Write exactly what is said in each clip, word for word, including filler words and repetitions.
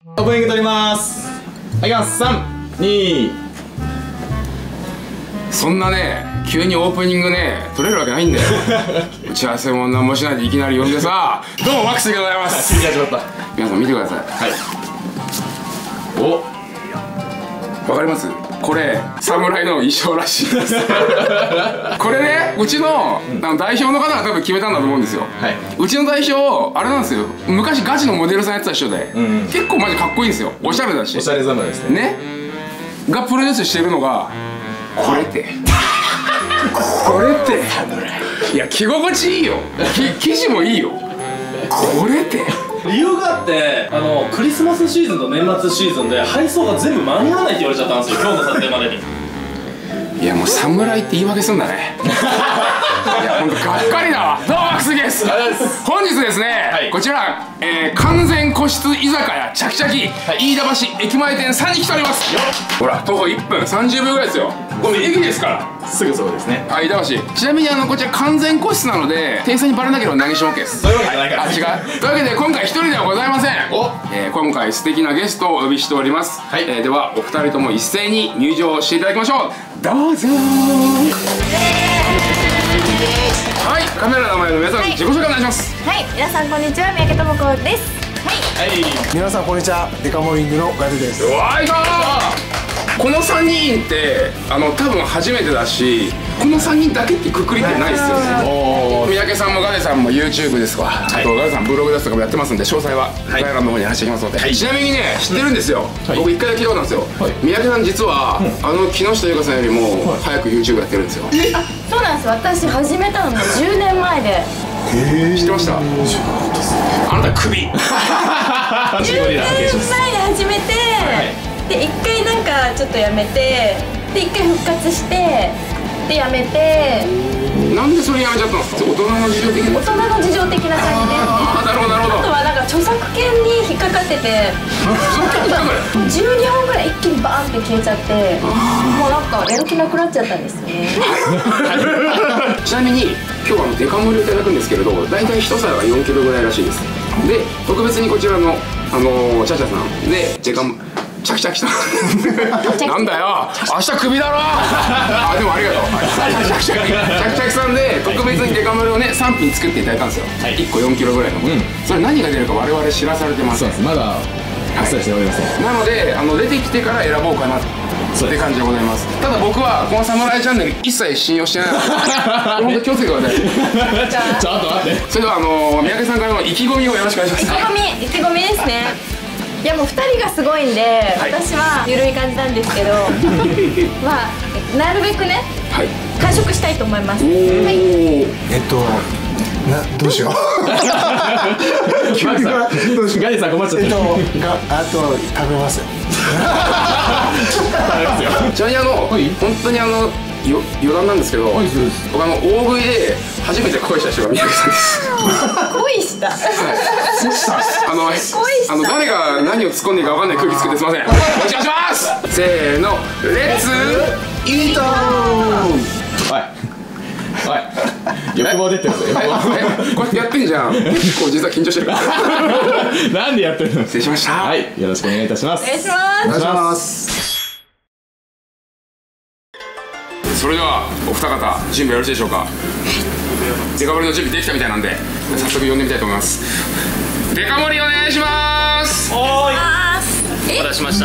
オープニング撮ります。はい、いきます。さん、に。 そんなね、急にオープニングね、撮れるわけないんだよ。打ち合わせも何もしないでいきなり呼んでさ、どうもワックスでございます。 次始まった。 皆さん見てください。 はい。お、 わかります？これ侍の衣装らしいです。これね、うちの代表の方が多分決めたんだと思うんですよ。はい、うちの代表あれなんですよ、昔ガチのモデルさんやってた人で、うんうん、結構マジかっこいいんですよ。おしゃれだし、 おしゃれ侍ですね。 ねがプロデュースしてるのがこれってこれっていや、着心地いいよ、生地もいいよ、これって理由があって、あのクリスマスシーズンと年末シーズンで配送が全部間に合わないって言われちゃったんですよ、今日の撮影までに。 いや、もう侍って言い訳すんだね。いや、ほんとがっかりだわ。どうもワックスです。本日ですね、はい、こちら、えー、完全個室居酒屋チャキチャキ、はい、飯田橋駅前店さんに来ております。ほら、徒歩いっぷんさんじゅうびょうぐらいですよ。これ駅ですから、 すぐそうですね。 はい、飯田橋。ちなみにあのこちら完全個室なので店員さんにバレなければ何しても OK です。 そういうわけじゃないから。 あ、違う。というわけで今回一人ではございません。お、えー、今回素敵なゲストをお呼びしております。はい、えー、ではお二人とも一斉に入場していただきましょう。どうぞ。はい、カメラの前の皆さん、はい、自己紹介お願いします。 はい、皆さんこんにちは、三宅智子です。はい、はい、 皆さんこんにちは、デカモーニングのガルです。 わいがこのさんにんってあの多分初めてだし、このさんにんだけってくくりってないですよね。三宅さんもガレさんも YouTube ですわ、はい、あとガレさんブログですとかもやってますんで、詳細は概要欄の方に話していきますので、はい、ちなみにね、知ってるんですよ、はい、僕いっかいだけ聞いたことなんですよ、はい、三宅さん実は、うん、あの木下ゆかさんよりも早く YouTube やってるんですよ。 あ、そうなんです。私始めたのもじゅうねんまえで。 知ってました？あなたクビ。 じゅうねんまえで始めて、で一回なんかちょっとやめて、で一回復活して、でやめて。 なんでそれやめちゃったんですか？大人の事情的な。 大人の事情的な感じで。 ああ、なるほどなるほど。 あとはなんか著作権に引っかかってて、じゅうにほんぐらい一気にバーンって消えちゃって、もうなんかやる気なくなっちゃったんですよね。 ちなみに今日はデカ盛りをいただくんですけれど、大体一皿がよんキロぐらいらしいです。で、特別にこちらのあのー、チャチャさんでデカチャキチャキさんなんだよ、明日クビだろ。あ、でもありがとう。チャキチャキチャキチャキさんで特別にデカ盛りをねさんぴん作っていただいたんですよ。いっこよんキロぐらいのもの、うん、それ何が出るか我々知らされてます。 そうです、まだあっさりしておりません。 なのであの出てきてから選ぼうかなって感じでございます。ただ僕はこの侍チャンネル一切信用してないので、本当気をつけてください。 ちょっと待って。それではあの三宅さんからの意気込みをよろしくお願いします。 意気込み、意気込みですね。いやもうふたりがすごいんで、はい、私は緩い感じなんですけどまあなるべくね、はい、完食したいと思います。はい、 えっとな、どうしよう。 ガリさん困っちゃった。えっとがあと食べますよ。 食べますよ。ちなみにあの、はい、本当にあのよ余談なんですけど、はい、僕あの大食いで初めて恋した人が三宅さんです。 恋した。 そうした。あのあの誰が何を突っ込んでいいか分かんない空気つけてすみません。お願いします。せーの、レッツイート。 はい。はい。欲望出てるぞ。こうやってやってんじゃん。結構実は緊張してるから。 なんでやってるの？ 失礼しました。 はい。よろしくお願いいたします。 お願いします。 お願いします。 それではお二方準備よろしいでしょうか。デカ盛りの準備できたみたいなんで早速呼んでみたいと思います。デカ盛りお願いします。 おーい。お待たせしました。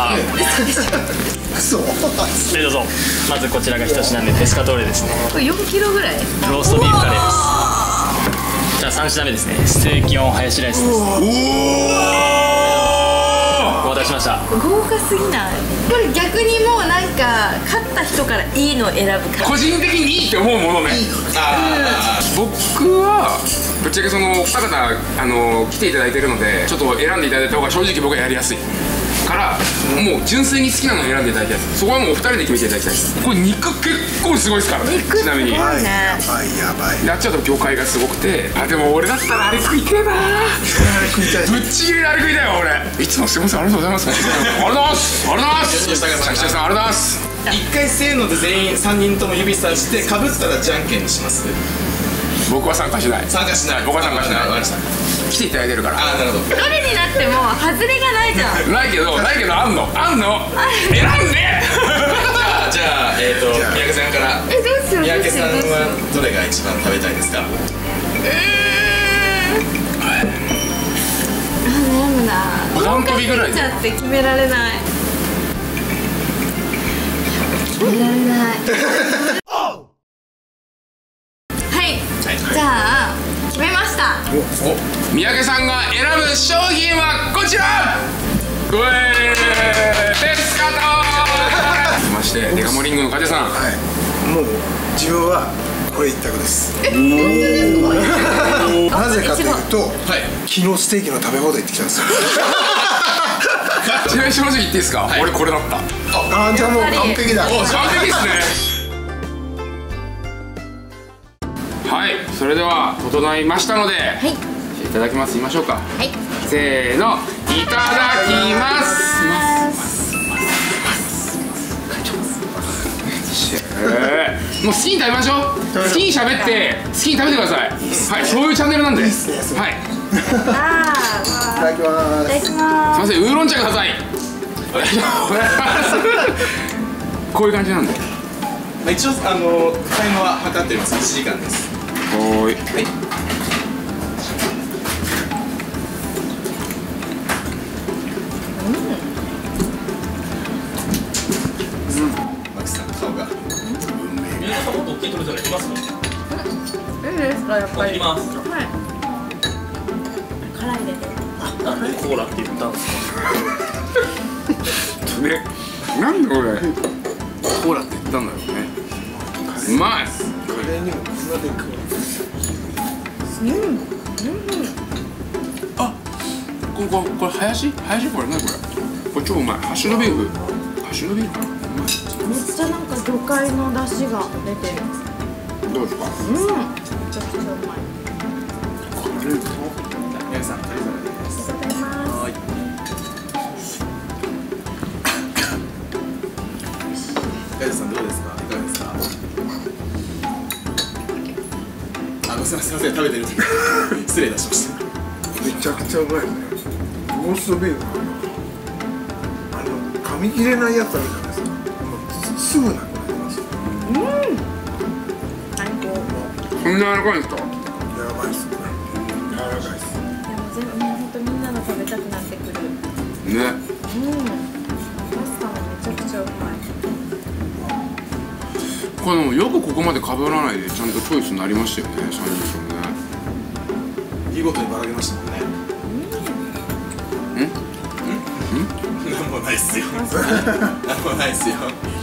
そう。 え、どうぞ。まずこちらが一品目、ペスカトーレですね。 これよんキロぐらい。 ローストビーフカレーです。じゃあさん品目ですね、ステーキオンハヤシライスです。おお待たせしました。 豪華すぎない？これ逆にもうなんか勝った人からいいの選ぶから、 個人的にいいって思うものね。あ、うん、僕はぶっちゃけそのお二方あの来ていただいてるので、ちょっと選んでいただいた方が正直僕はやりやすいから、もう純粋に好きなのを選んでいただきたいです。そこはもうお二人で決めていただきたいです。これ肉結構すごいですからね。 肉ちなみにやばいやばい。 やっちゃうと魚介がすごくて、あ、でも俺だったらあれ食いてえな。ぶっちぎりであれ食いたいわ俺。いつもすいません、ありがとうございます。ありがとうございます。ありがとうございます。シャキシャキさんありがとうございます。 一回せーので全員さんにんとも指さしてかぶったらじゃんけんにします。 僕は参加しない。 参加しない。 僕は参加しない。 わかりました。 来ていただいてるから。 ああ、なるほど。 どれになっても外れがないじゃん。 ないけど、ないけどあんのあんの選んで。 じゃあ、えっと三宅さんから。 え、どうしよう。 三宅さんはどれが一番食べたいですか？ うーん。あ、悩むな。 何飛びぐらいちゃって決められない。決められない。はい。じゃあ決めました。 三宅さんが選ぶ商品はこちら。うえーペスカトー。ましてデカモリングのカジさん。 はい。もう自分はこれ一択です。 え、本当ですか？ なぜかというと、昨日ステーキの食べ放題行ってきたんですよ。 ちなみに正直言っていいですか？俺これだった。 ああ、じゃあもう完璧だ。 お、完璧ですね。はい、それでは整いましたので、はい、いただきます言いましょうか。はい、せーの、いただきます。えー、もう好きに食べましょう。好きに喋って好きに食べてください。はい、そういうチャンネルなんで。はい。 あいただきます。 いただきます。 すみません、ウーロン茶ください。お願いします。こういう感じなんで。 まあ一応あのタイムは測っております。いちじかんです。 おーい。 はい。マキさん顔が。 皆さんもっと大きいトルティーラいきますか？ いいですか、やっぱり。 いきます。 はい。辛いです。 なんでコーラって言ったんですか？ ね、なんでこれコーラって言ったんだろうね。うまい。 カレーにも粉で食う。 うん。うん。 あ、これこれこれハヤシ？ハヤシこれ何これ？これ超うまい。ハッシュドビーフ。ハッシュドビーフかな。うまい。 めっちゃなんか魚介の出汁が出てる。 どうですか？ うん。めちゃくちゃうまい。 カレーと。 皆さん、カレーさんで。はい。ガイドさんどうですか？いかがですか？あ、すみません、食べてる。失礼いたしました。 めちゃくちゃうまいね。ローストビーフ。あの噛み切れないやつあるじゃないですか。もうすぐなくなります。 うん。最高。 こんな柔らかいんですか？ やばいっすね。柔らかいっす。 でも全部もう本当みんなの食べたくなってくる。 ね。 うん。パスタもめちゃくちゃうまい。 これでもよくここまで被らないでちゃんとチョイスになりましたよね、さんにんともね。 見事にばらけましたもんね。 うん？うん？ なんもないっすよ。なんもないっすよ。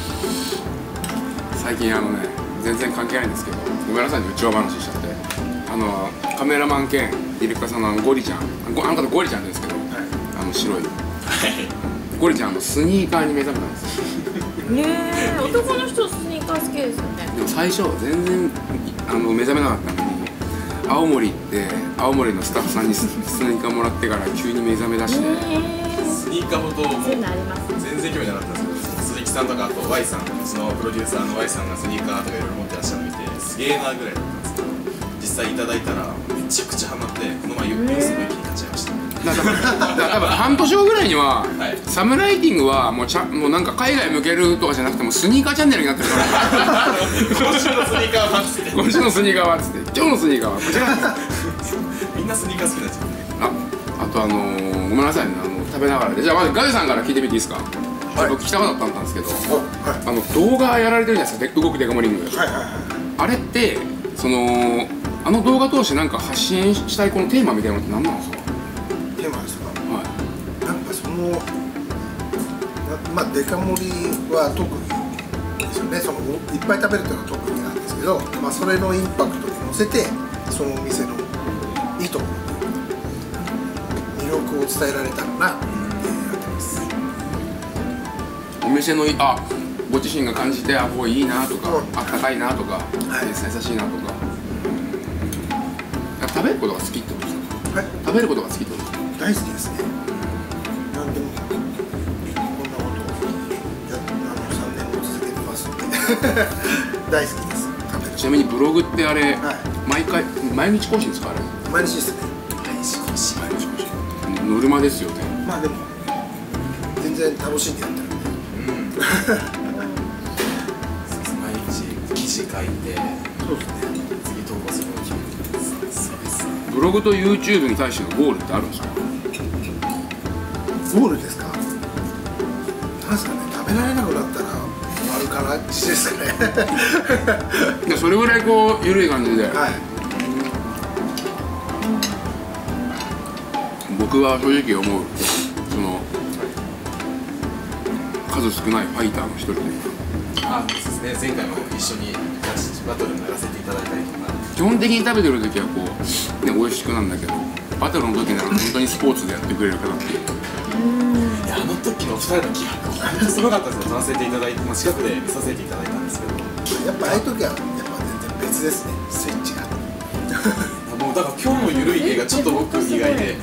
最近あのね、全然関係ないんですけど、ごめんなさいね、内輪話しちゃって。あのカメラマン兼ディレクターさんのあのゴリちゃん、あの方ゴリちゃんですけど、あの白い。ゴリちゃんあのスニーカーに目覚めたんですよ。 ねえ、男の人スニーカー好きですよね。 でも最初全然あの目覚めなかったのに、青森行って青森のスタッフさんにスニーカーもらってから急に目覚め出して、 スニーカーほどもうそういうのあります。 全然興味なかったんですけど、鈴木さんとかあと Y さん、うちのプロデューサーの Y さんがスニーカーとかいろいろ持ってらっしゃるの見て、すげえなぐらいだったんですけど、実際いただいたらめちゃくちゃハマって、この前よすごい気になっちゃいました。 だから多分半年後ぐらいには、 はい、 サムライティングはもうちゃもうなんか海外向けるとかじゃなくてもスニーカーチャンネルになってるから今週のスニーカーはっつって今週のスニーカーはっつって今日のスニーカーはこちらみんなスニーカー好きなんですよね。 ああとあのー、ごめんなさいね、あの食べながらで、じゃあまずガジさんから聞いてみていいですか？はい、僕聞きたかったんですけど、はい、あの動画やられてるじゃないですか、動くデカモリング、はいはいはい、あれってそのあの動画通してなんか発信したいこのテーマみたいなのって何なんですか？ テーマですか？はい、なんかそのまあデカ盛りは特にですよね。そのいっぱい食べるというのは特になんですけど、まあそれのインパクトに乗せてそのお店のいいところ魅力を伝えられたらなってやってます。 お店のあご自身が感じてあこういいなとか、うん、あったかいなとか、はい、優しいなとか、うん、食べることが好きってことですか？はい、食べることが好きってことですか？ 大好きですね。何でもこんなことをやあのさんねんも続けてますので大好きです。食べる。 ちなみにブログってあれ、はい、毎回毎日更新ですかあれ？ 毎日ですね。 毎日更新。 毎日更新。ノルマですよね。 まあでも全然楽しんでやってるんで。 うん。毎日記事書いて。 そうですね。 次投稿するのを決めて。そうです。 ブログと YouTube に対してのゴールってあるんですか？ ゴールですか。なんですかね、食べられなくなったら終わる感じですかね。 いやそれぐらいこう緩い感じで。 はい。 僕は正直思う、その数少ないファイターの一人で、 あ、そうですね。前回も一緒にバトルもやらせていただいたりとか。 基本的に食べてる時はこうね美味しくなんだけど、バトルの時なら本当にスポーツでやってくれるかなっていう。 いや、あの時のふたりの気迫本当すごかったですよ。撮らせていただいて、まあ、近くで見させていただいたんですけど、 やっぱああいう時はやっぱ全然別ですね、スイッチが。 もうだから今日のゆるい絵がちょっと僕意外で。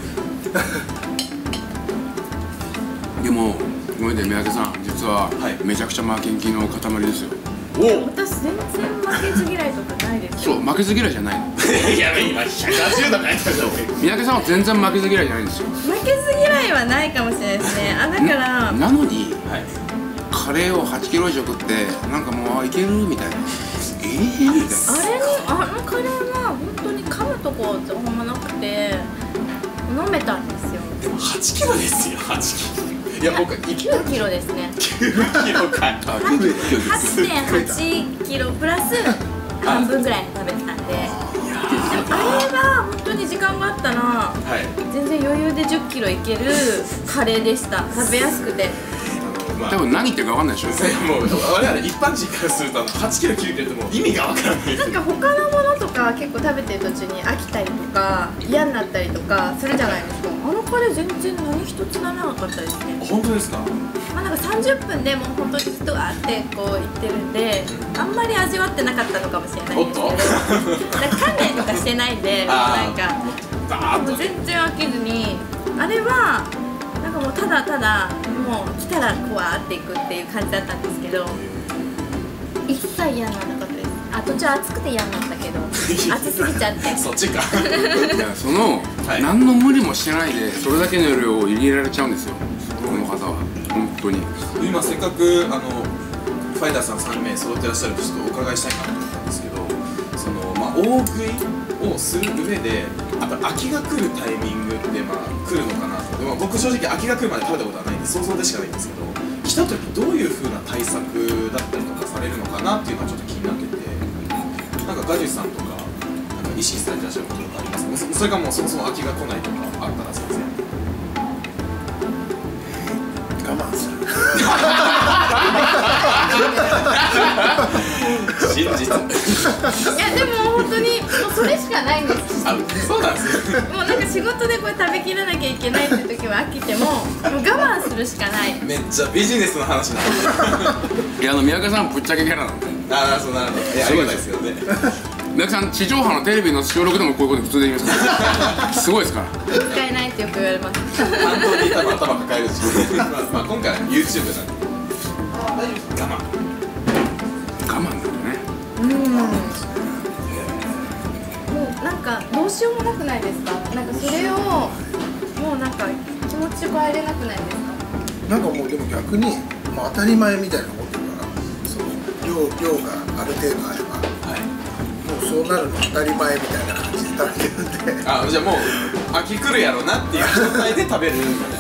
でもごめんね、三宅さん実はめちゃくちゃ負けん気の塊ですよ。 お私全然負けず嫌いとかないですよ。 そう、負けず嫌いじゃないの。 いや、今ひゃくはちじゅうとかやったけど、 三宅さんは全然負けず嫌いじゃないんですよ。 負けず嫌いはないかもしれないですね。あ、だからなのにはい。 カレーをはちキロ以上食ってなんかもうあいけるみたいな、ええー、みたいあれにあのカレーは本当に噛むとこってほんまなくて飲めたんですよ。 でもはちキロですよ、はちキロ。いや、僕生ききゅうキロですね。 きゅうキロか。 な。あ、 はちてんはちキロプラス半分ぐらい食べてたんで、でもあれは本当に時間があったらはい。 全然余裕でじゅっキロいけるカレーでした。食べやすくて。 まあ多分何言ってるか分かんないでしょ。 もう我々一般人からするとはちキロきゅうキロってもう意味がわからない。 なんか他のものとか結構食べてる途中に飽きたりとか嫌になったりとかするじゃないですか。あのカレー全然何一つならなかったですね。 本当ですか？ まあなんかさんじゅっぷんでもう本当にずっとわーってこう言ってるんで、あんまり味わってなかったのかもしれないんですけど、 おっとなんか噛んだりとかしてないんで、なんかバーッともう全然飽きずに、あれはなんかもうただただもう来たらこうわーっていくっていう感じだったんですけど、一切嫌にならなかったです。あ、途中暑くて嫌になったけど暑すぎちゃってそっちか。 いや、その、 はい、 何の無理もしてないでそれだけの量を入れられちゃうんですよ、この方は本当に。 今せっかくあのファイターさんさんめい揃ってらっしゃるとちょっとお伺いしたいなと思ったんですけど、そのまあ大食いをする上でやっぱ飽きが来るタイミングってまあ来るのかなと。でも僕正直飽きが来るまで食べたことはないんで想像でしかないんですけど、来た時どういう風な対策だったりとかされるのかなっていうのはちょっと気になってて、なんかガジュさんとかなんか意識されてらっしゃることとかありますか？それかもうそもそも飽きが来ないとかあったら全然。 我慢する。 真実。 いやでも本当にもうそれしかないんです。 あ、そうなんですよ。 もうなんか仕事でこれ食べきらなきゃいけないって時は飽きてももう我慢するしかない。 めっちゃビジネスの話なの。 いや、あの三宅さんぶっちゃけキャラなんで。 ああ、そうなるほど。いや、ありがたいですけどね。 三宅さん地上波のテレビの収録でもこういうこと普通で言いますからすごいですから。 使えないってよく言われます。 担当に多分頭抱えるし、まあ、まあ今回は YouTube なんで我慢我慢なんだね。 うんもうなんかどうしようもなくないですか？なんかそれをもうなんか気持ち変えれなくないですか？ なんかもうでも逆に、まあ、当たり前みたいなもんだからその量量がある程度あれば、 はい、 もうそうなるの当たり前みたいな感じで食べてるんで。 あ、じゃあもう飽きくるやろなっていう状態で食べるみたいな。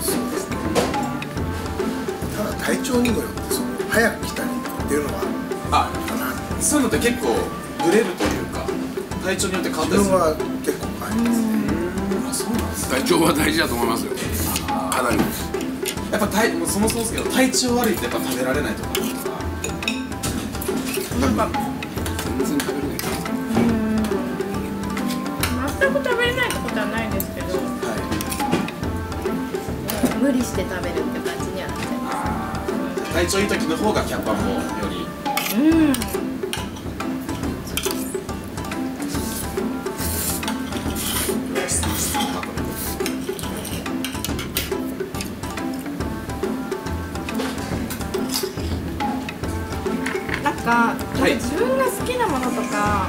ただ体調にもよってその早く来たりっていうのはあ、 かな。 そういうのって結構ブレるというか体調によって変わったりする。 自分は結構ありますね。 あ、そうなんですか。 体調は大事だと思いますよ、かなり。 やっぱ体もうそもそもですけど体調悪いってやっぱ食べられないとかあるんですか？ なんか全然食べれないから。 全く食べれないってことはないですけど、 はい。 無理して食べるって感じにはなっちゃいます。 あー、体調いい時の方がキャッパもより。 うん。なんか、 はい自分が好きなものとか来る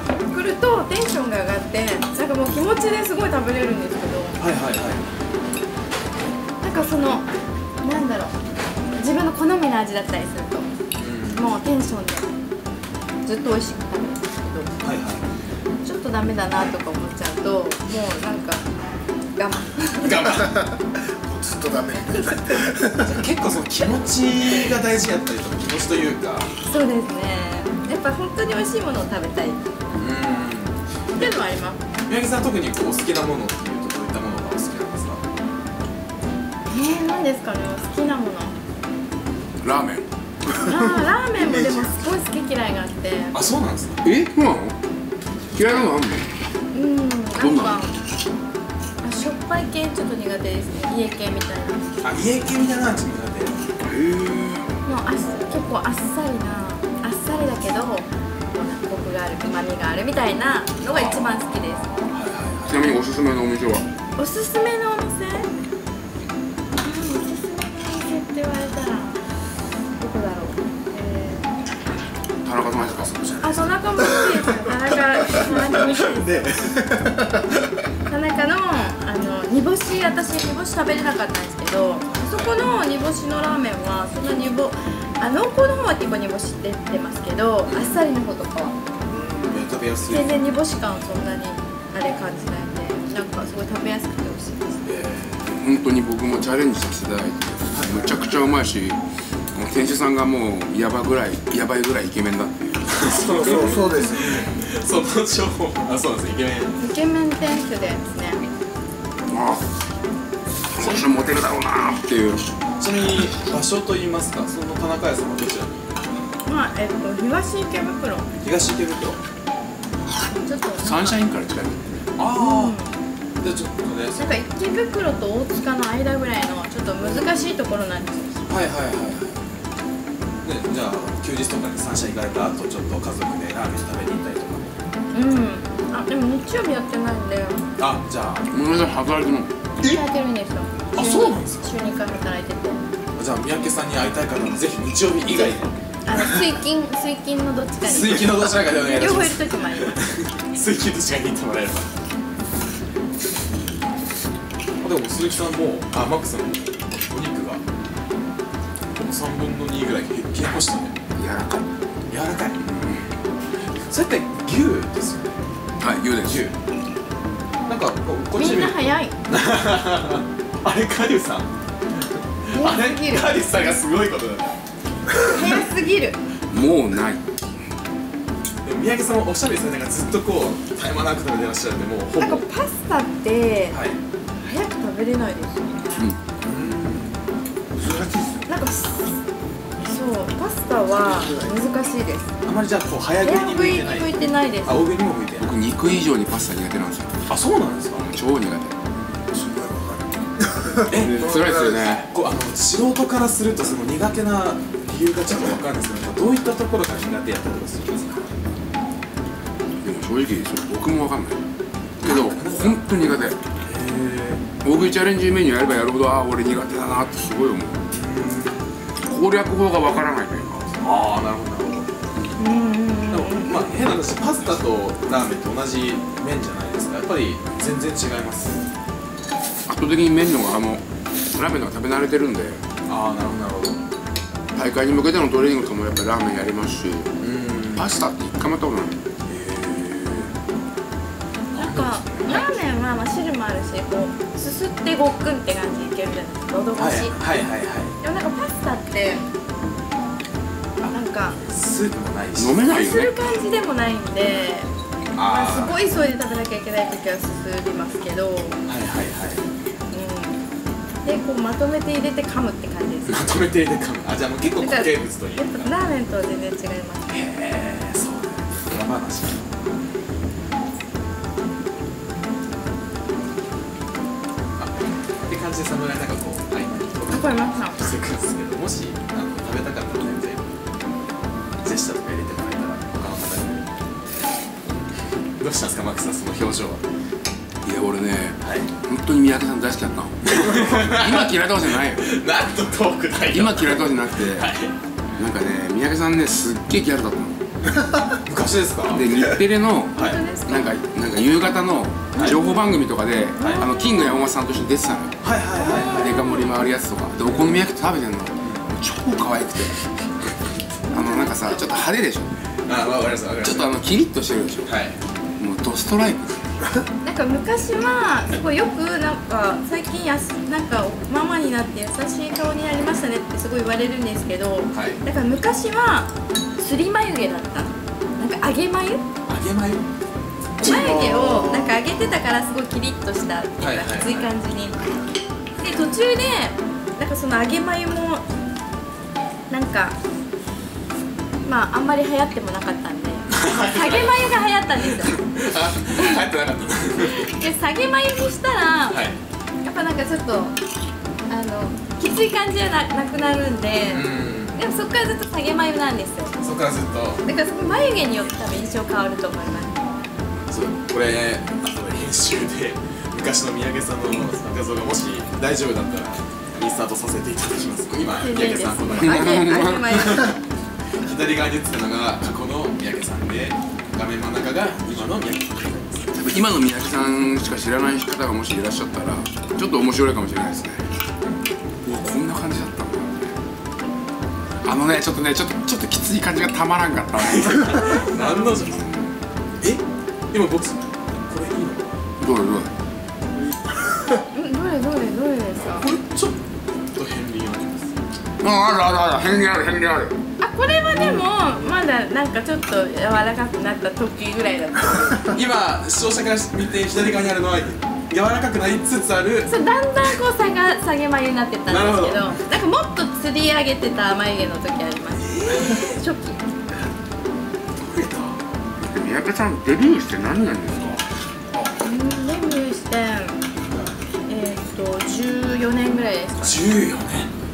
るとテンションが上がってなんかもう気持ちですごい食べれるんですけど、 はいはいはなんかそのなんだろう自分の好みの味だったりするとい。うん。 もうテンションでずっと美味しく食べるんですけど、 はいはい。 ちょっとダメだなとか思っちゃうともうなんか我慢頑張ずっとダメみたいな。 る。結構その気持ちが大事やったりとか気持ちというか。 そうですね、やっぱ本当に美味しいものを食べたいっうん。 ていうのはあります。 宮城さん特にこうお好きなものっていうとどういったものがお好きなんですか？ えー、何ですかね、好きなもの。 ラーメン。 あーラーメンもでもすごい好き嫌いがあって、 あ、そうなんですか。 え、そうなの？嫌いなのあんの？ うん、なんかどんなの？ あしょっぱい系ちょっと苦手ですね、家系みたいな。 あ、家系みたいな感じ苦手。 へえ。 もうあっ結構あっさりな、あっさりだけどこうなんかコクがある、旨味があるみたいなのが一番好きです。 ちなみにおすすめのお店は？ おすすめのお店、うん、おすすめのお店って言われたらどこだろう。え田中さんですか？ ー、あ、田中も好きですよ。田中、田中も好きです。田中のあの煮干し、私煮干し食べれなかったんですけど、そこの煮干しのラーメンはそんな煮干あ濃厚の方は結構煮干しって出ますけど、あっさりの方とかは食べやすい。 全然煮干し感そんなにあれ感じないんで、なんかすごい食べやすくて美味しいです。 本当に僕もチャレンジさせていただいて、めちゃくちゃうまいし、店主さんがもうやばぐらいやばいぐらいイケメンだっていう。 そうそうそうですね。 その情報。あ、そうなんです。イケメン。 イケメン店主ですね。 あ、この人モテるだろうなっていう。 ちなみに場所といいますか、その田中屋さんはどちらに？ まあえっと東池袋、 東池袋。 ちょっとサンシャインから近い。 ああ。じゃあちょっとね。 なんか池袋と大塚の間ぐらいのちょっと難しいところなんですよ。 はいはいはいはい。で、じゃあ休日とかにサンシャイン行かれた後ちょっと家族でラーメン食べに行ったりとか。 うん。あ、でも日曜日やってないんであ、じゃあ。 ごめんなさい、働いてるの？ 働いてるんですよ。 あ、そうなんですか。 週にかい働いてて、 じゃあ三宅さんに会いたい方はぜひ日曜日以外で。 あの水金水金のどっちかに水金のどちらかでお願いいたします。 両方いる時もあります。 水金どちらに行ってもらえれば。あ、でも鈴木さんもあマックスさんもお肉がほぼさんぶんのにぐらい切り越したね。 柔らかい。 柔らかい。それって牛ですよね。 はい、牛です。 牛。なんかここっちみんな早い。 あれカリュさん。あれ早すぎる。 カリュさんがすごいことだね。 早すぎる。 もうない。 でも三宅さんもおっしゃるですね。なんかずっとこう絶え間なく食べてらっしゃるんでもうほぼ。 なんかパスタってはい。 早く食べれないですよね。 難しいですよ。 なんかそうパスタは難しいです。 あまりじゃあこう早食いに向いてない。 向いてないです。 あ、大食いにも向いてない。 僕肉以上にパスタ苦手なんですよ。 あ、そうなんですか。 超苦手。 すごいわかえ、 辛いですよね。 こうあの素人からするとその苦手な理由がちょっとわかるんですけど、どういったところが苦手やったりとかするんですか。 でも正直それ僕もわかんない。けど本当に苦手。 へ大食いチャレンジメニューやればやるほど、ああ俺苦手だなってすごい思う。攻略法がわからないというか。 ああ、なるほどなるほど。 うんうんうん。 でもまあ変な話、パスタとラーメンと同じ麺じゃないですか。やっぱり全然違います。 圧倒的に麺のがあのラーメンのが食べ慣れてるんで、 ああ、なるほどなるほど。 大会に向けてのトレーニングとかもやっぱりラーメンやりますし、 うん。 パスタって一回もやったことない。 なんかラーメンはまあ汁もあるし、こうすすってごっくんって感じでいけるじゃないですか。喉越はいし。 はいはいはでもなんかパスタってなんかい。スープもないし。 飲めないよねする。感じでもないんで、まあ、すあごい急いで食べなきゃいけない時はすすりますけど、うん、 あ、はいはいはい。 でこうまとめて入れて噛むって感じです。 まとめてで噛む。あ、じゃあもう結構固形物というやっぱか。 ラーメンとは全然違います。 へえ、そうだね。裏話。あ、って感じで侍なんかこう合間にあ、これマックさん。 してくるんですけど、もしあの食べたかったら全然ジェスチャーとか入れてもらえたら他の方に。どうしたんですかマックさん、その表情は。 いや俺ね、 はい。 本当に三宅さん大好きだったの。今嫌いとかじゃないよ。 なんとトークないよ。 今嫌いとかじゃなくて、 はい。 なんかね三宅さんねすっげえギャルだったの。 昔ですか？ で日テレのはい本当ですか？ なんかなんか夕方の情報番組とかで、 はいあのキング山本さんと一緒に出てたのよ。 はいはいはいデカ盛り回るやつとかでお好み焼きと食べてんの超可愛くて、あのなんかさちょっと派手でしょ、 あ、わかりますわかります。 ちょっとあのキリッとしてるでしょ、 はい。 もうドストライク。 なんか昔はすごいよくなんか最近やすなんかママになって優しい顔になりましたねってすごい言われるんですけど、 はいだから昔はすり眉毛だったの。なんか上げ眉揚げ眉。 眉毛をなんか上げてたからすごいキリッとしたっていうかはいはいはいきつい感じに。で途中でなんかその上げ眉もなんかまああんまり流行ってもなかったんで下げ眉が流行ったんですよ。 あ、入ってなかった。 で下げ眉にしたら、 はい。 やっぱなんかちょっとあのきつい感じじゃななくなるんで、 うん。 でもそこからずっと下げ眉なんですよ。 そこからずっと。 だからそこ眉毛によって多分印象変わると思います。 そう、これ後で編集で昔の三宅さんの画像がもし大丈夫だったらインスタートさせていただきます。今三宅さんこの上げ上げ眉。 左側に映ってるのが過去の三宅さんで、画面真ん中が今の三宅さんです。 今の三宅さんしか知らない方がもしいらっしゃったらちょっと面白いかもしれないですね。うわこんな感じだったんだ。あのねちょっとねちょっとちょっときつい感じがたまらんかった。 何のじゃえ、今どっちこれいいのかどうぞどうぞ。 うんどれどれどれですか？ な。これちょっと片鱗あります。 ああるあるある変にある変にある。 あこれはでもまだなんかちょっと柔らかくなった時ぐらいだった。 今視聴者から見て左側にあるのは柔らかくなりつつある。 そうだんだんこう下が下げ眉になってったんですけど、 なるほどなんかもっとつり上げてた眉毛の時あります。初期。 三宅さんデビューして何年ですか？ うんデビューしてえっとじゅうよねんぐらいですか。 じゅうよねん。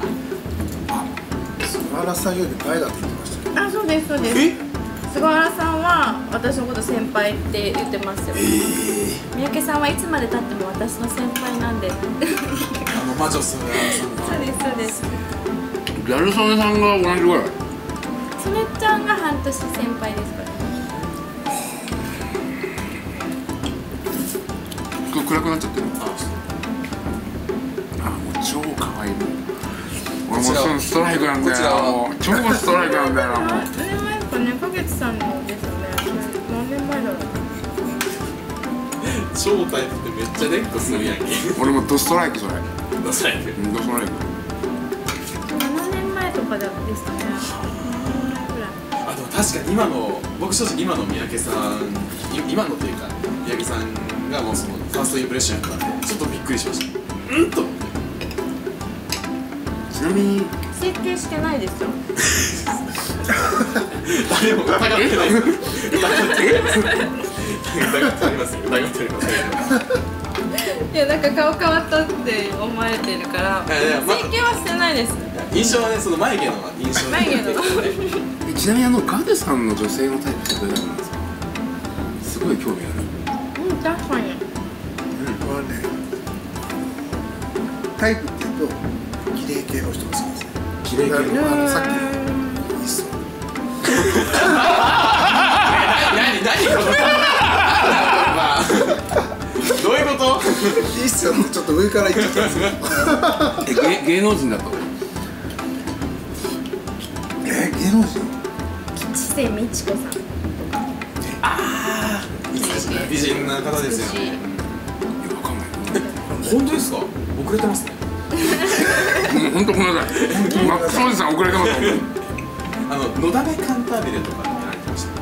菅原さんより前だって言ってましたよ。 あそうですそうです。 え菅原さんは私のこと先輩って言ってますよ。三宅さんはいつまで経っても私の先輩なんで。そうあの魔女菅原さんがですそうです。 ギャル曽根さんが同じぐらい。 それちゃんが半年先輩ですから。 これ暗くなっちゃってる。 あ、 あもう超可愛い。俺もこちらうストライクなんだこちらはよ。もう超ストライクなんだよなもう。 何年前かね、かげつさんのですよね。何年前だろう。 超タイプってめっちゃ連呼するやんけ。 俺もドストライクそれ。 どうしたらいいうんドストライク。 ななねんまえとかですかね。ななねんまえぐらい。 あ、でも確かに今の僕正直今の三宅さんい今のというか三宅さんがもうそのファーストインプレッションやったんでちょっとびっくりしました。うんと思ってちなみに整形してないですよ。 誰も疑ってないです。疑ってないです。疑っておりますよ。疑っております。 いやなんか顔変わったって思われてるからいやいやま整形はしてないです。 印象はね、その眉毛の印象眉毛のえちなみにあのガデさんの女性のタイプってどれなんですか？すごい興味ある。 うん確かに。 これはね、タイプっていうと綺麗系の人が好きですね。 綺麗系のあのあのさっきのういっそ何何このまあどういうこと？ いいっすよ、ちょっと上から言っちゃったんですけどえ芸芸能人だと。 え芸能人ん知瀬美智子さん。 ああ美人な方ですよね。 いやわかんない。 本当ですか？遅れてますね。 もう本当ごめんなさい。マックスおじさん遅れてます。 あののだめカンタービレとかやられてました。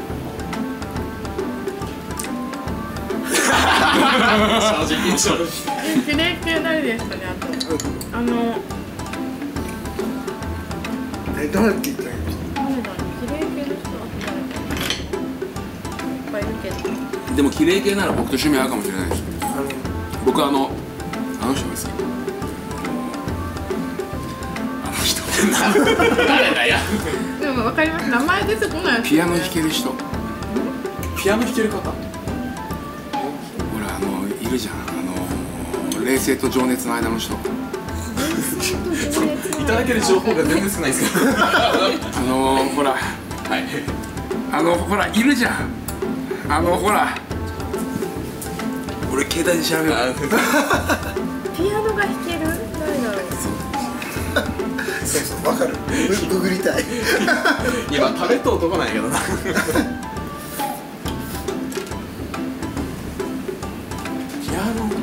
正直正直。 綺麗系誰ですかねあと。あのえ誰って言ったらいいんですか？ 誰だろう綺麗系の人は誰かいっぱいいるけど。 でも綺麗系なら僕と趣味合うかもしれないです。 あの僕あのあの人です。あの人。 誰だよ。 でもわかります。名前出てこない。 ピアノ弾ける人。ほピアノ弾ける方。 らあのいるじゃん。あの冷静と情熱の間の人。 いただける情報が全然少ないですけど。 あのほらはい。 あのほらいるじゃん、あのほら俺携帯で調べる。 ピアノが弾ける？誰だろう。 そうそう、わかる。ググりたい。 今食べと男なんやけどな。ピアノ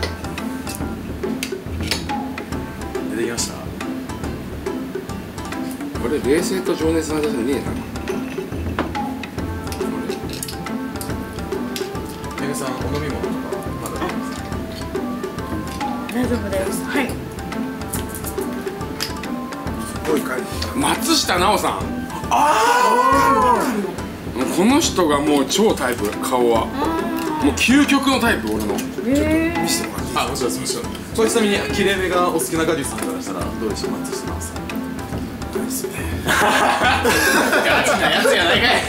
出てきました。 これ冷静と情熱の話じゃねえな。 めぐさん、お飲み物とかまだありますか？ 大丈夫です。はい。 すごい感じ。 松下奈緒さん。ああ。この人がもう超タイプ、顔は。もう究極のタイプ、俺の。 ええ。 見せてもらっていい？ あ、もちろんです、もちろん。これちなみに切れ目がお好きなガデュさんからしたらどうでしょう、松下奈緒さん。 ですね。 ガチなやつやないかい。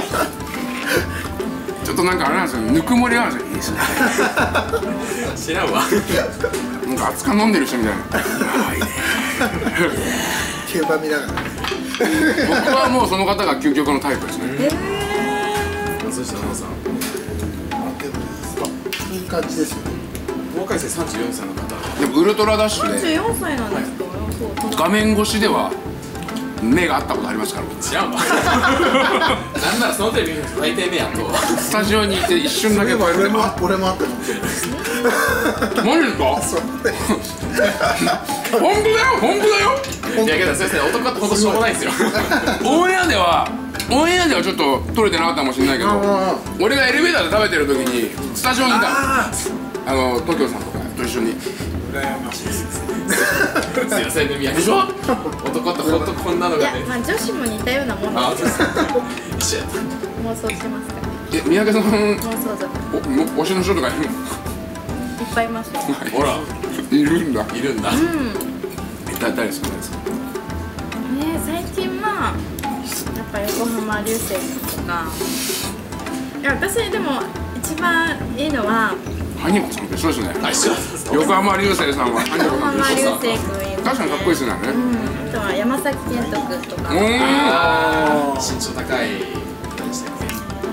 ちょっとなんかあれなんですよ、ぬくもりがあるんですよ。いいですね。 知らんわ。 なんか熱燗飲んでる人みたいな。はいね。 競馬見ながらね。 僕はもうその方が究極のタイプですね。 ええ。 松下奈緒さん。 あ、でもいい感じですよね。 若い生さんじゅうよんさいの方。 でもウルトラダッシュで三十四歳なんですか。そうそう。 画面越しでは目が合ったことありますから。 知らんわ。なんならそのテレビ見ると大抵目やっと。 スタジオにいて一瞬だけこうやって俺もあ俺もあったかもしれないですね。 マジですか？ そうね。 本当だよ、本当だよ。 いやけど先生、男ってほんとしょうもないんですよ。 オンエアではオンエアではちょっと撮れてなかったかもしれないけど、俺がエレベーターで食べてる時にスタジオにいたああの東京さんとかと一緒に。 あ、羨ましいですね。 すいませんね、宮でしょ。男ってほんとこんなのいや、 がね。 まあ女子も似たようなもんあ、 でそうです。一緒やった。 す。妄想してますから。 え、三宅さん妄想族おも推しの人とかいるの？ いっぱいいますよ。 ほら、 いるんだ。 いるんだ。 うん。 え、誰誰ですか？誰ですか？ ね、最近はやっぱ横浜流星君とか。いや、私でも一番いいのはハニコさんと一緒ですね。 あ、一緒なんですか。 横浜流星さんはハニコ横さんと浜流一緒。 星君いい、ね。 確かにかっこいいですね。 うん。あとは山崎賢人君とか。 うーん。 あー、身長高い。何でしたっけ。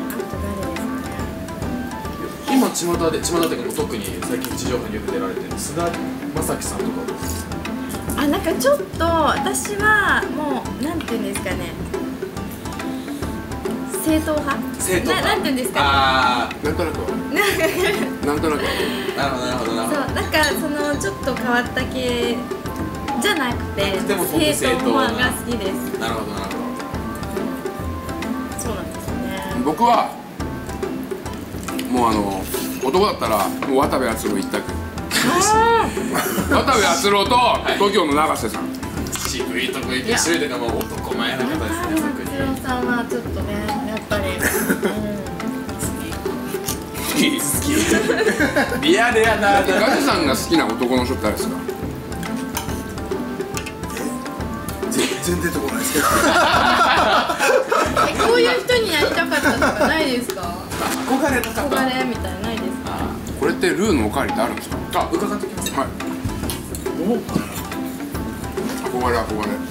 今巷で巷でも特に最近地上波によく出られてる菅田将暉さんとかどうですか？ あ、なんかちょっと私はもうなんていうんですかね、正統派正統派な、なんていうんですかあなんとなくは。 ねなんとなくは。 ー、なるほどなるほどなるほど。 そう、なんかそのちょっと変わった系じゃなくてでも本当に正統派が好きです。 なるほどなるほど。 そうなんですね。 僕はもうあの男だったらもう渡部篤郎一択。渡部篤郎と東京の永瀬さん。 渋いとこ行き種類とかもう男前な方ですね、特に。 松尾さんはちょっとね、やっぱり、 好き好き。リアルやな。 ガジさんが好きな男の人って誰ですか？ 全然出てこないですけど。 え、こういう人になりたかったとかないですか？ 憧れたかった。 憧れみたいなないですか？ あこれってルーのおかわりってあるんですか？ ー、あ、伺ってきます。 はい。憧れ憧れ。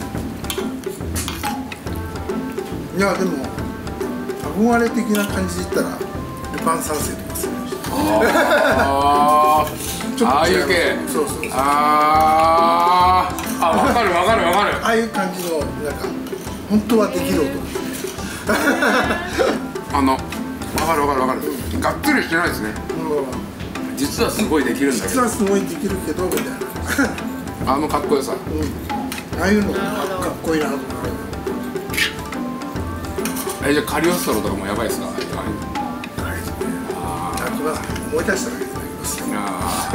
いやでも憧れ的な感じで言ったらルパン三世とかする。 あーちょっと違ああいう系。 そうそうそう。 あーあ、分かる分かる分かる。 ああいう感じのなんか本当はできる男。 あの分かる分かる分かる。がっつりしてないですね。 うん、 実はすごいできるんだけど。 実はすごいできるけどみたいな。 あのかっこよさ。 うん、ああいうのがかっこいいなと思って。 え、じゃあカリオストロとかもやばいですか？ はいですね。あとは思い出しただけでなります。 あ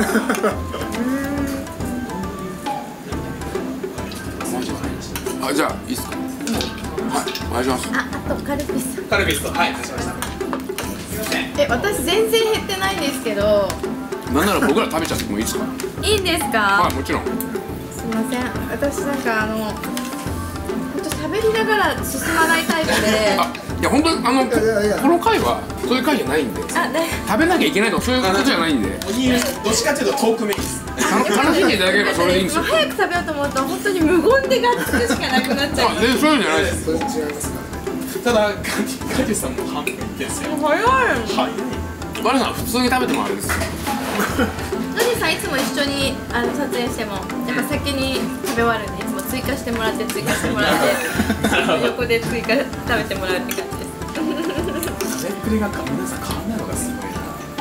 ーあ、じゃあいいっすか？はい、お願いします。 あ、あとカルピス。 カルピスと、はい、出しました。すいません。 え、私全然減ってないんですけど、 なんなら僕ら食べちゃってもいいですか？ いいんですか？ はい、もちろん。 すみません、私なんかあの本当喋りながら進まないタイプで、 あ、いや本当にあのこいやいやいやこの回はそういう回じゃないんで、 あ、ね、 食べなきゃいけないとかそういうことじゃないんで、 おにぎり、どっちかっていうとトークメインです。 楽楽しんでいただければそれでいいんですよ。 もう早く食べようと思うと本当に無言でがっつくしかなくなっちゃう。 あ、でそういうんじゃないです。 それ違いますからね。 ただガディガディさんも半分いってんすよ。 早い。 早い。 バレさん普通に食べてもあれですよ。 ガディさんいつも一緒にあの撮影してもやっぱ先に食べ終わるんで、いつも追加してもらって追加してもらって横で追加食べてもらうって感じです。 食べっぷりが皆さん変わんないのがすごいな。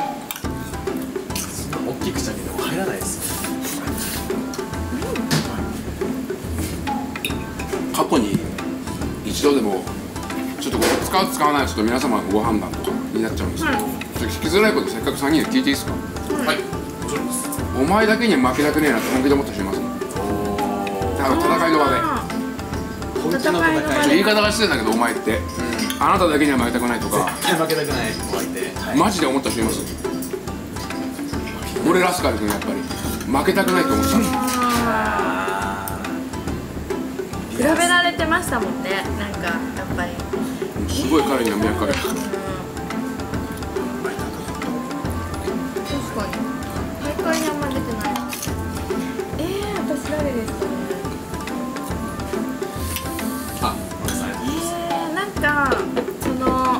そんな大きい口開けても入らないですよ。 過去に一度でもちょっとこれ使う使わないちょっと皆様のご判断とかになっちゃうんですけど、ちょっと聞きづらいことせっかくさんにんで聞いていいですか？ はい、もちろんです。 お前だけには負けたくねえなって本気で思った人いますもん。あの戦いの場で本気の戦い。 言い方が失礼だけどお前って、あなただけには負けたくないとか絶対負けたくない子がいて、 マジで思った人います？俺ラスカル君やっぱり負けたくないと思ったの。 比べられてましたもんね、なんかやっぱりすごい彼には脈かけた。 確かに大会にあんま出てない。えー、私誰ですかね。 あ、ごめんなさい。 えー、なんかその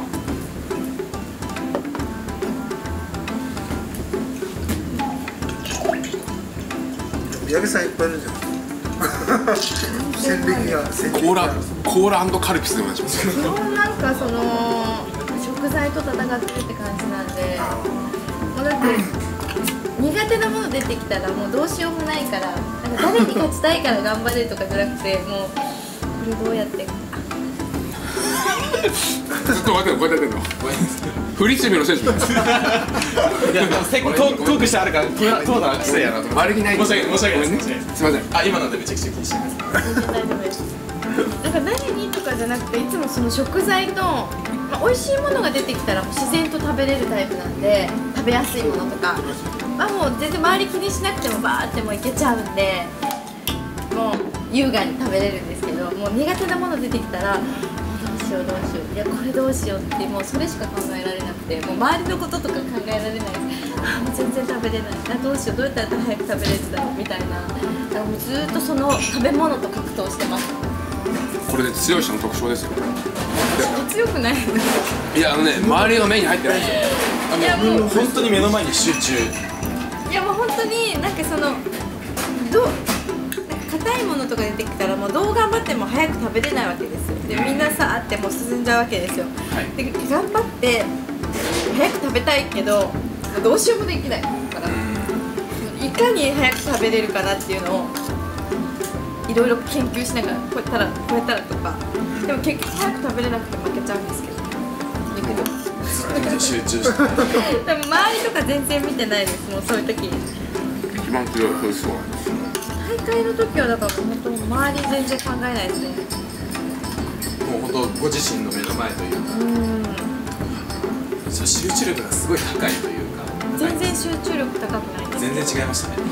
宮部さんいっぱいいるじゃん。戦歴が戦歴コーラがコーラカルピスでお願いします。 基本なんかその食材と戦ってるって感じなんで、もうだって苦手なもの出てきたらもうどうしようもないから、なんか誰に勝ちたいから頑張れるとかじゃなくて、もうこれどうやってずっと待ってる、こうやってやってんの。フリッチミの選手みたいな。 いや、でもせっかくトークトークしてあるから、トークは失礼やなと思って。 悪気ない。 申し訳ない、申し訳ないごめんね。すみません。 あ、今のでめちゃくちゃ気にしてます。 大丈夫です。なんか何にとかじゃなくて、いつもその食材と、まあ、美味しいものが出てきたら自然と食べれるタイプなんで、食べやすいものとか、まあ、もう全然周り気にしなくてもバーってもういけちゃうんで、もう優雅に食べれるんですけど、もう苦手なもの出てきたらどうしようどうしよう、いやこれどうしようってもうそれしか考えられなくて、もう周りのこととか考えられない、あもう全然食べれない、あどうしようどうやったら早く食べれるんだろうみたいな、だからもうずーっとその食べ物と格闘してます。 これで強い人の特徴ですよ。 強くない。 いやあのね、周りの目に入ってないんですよ。 いやもう本当に目の前に集中。 いやもう本当になんかそのどう硬いものとか出てきたらもうどう頑張っても早く食べれないわけですよ。でみんなさあってもう進んじゃうわけですよ。 はい、 で頑張って早く食べたいけどどうしようもできないから、いかに早く食べれるかなっていうのをいろいろ研究しながらこうやったらこうやったらとか、でも結局早く食べれなくて負けちゃうんですけど、肉で集中して。 でも周りとか全然見てないです。もうそういう時一番強いそうですわ。 大会の時はだから本当周り全然考えないですね。 もう本当ご自身の目の前というか、 うん集中力がすごい高いというか。 全然集中力高くないです。 全然違いましたね。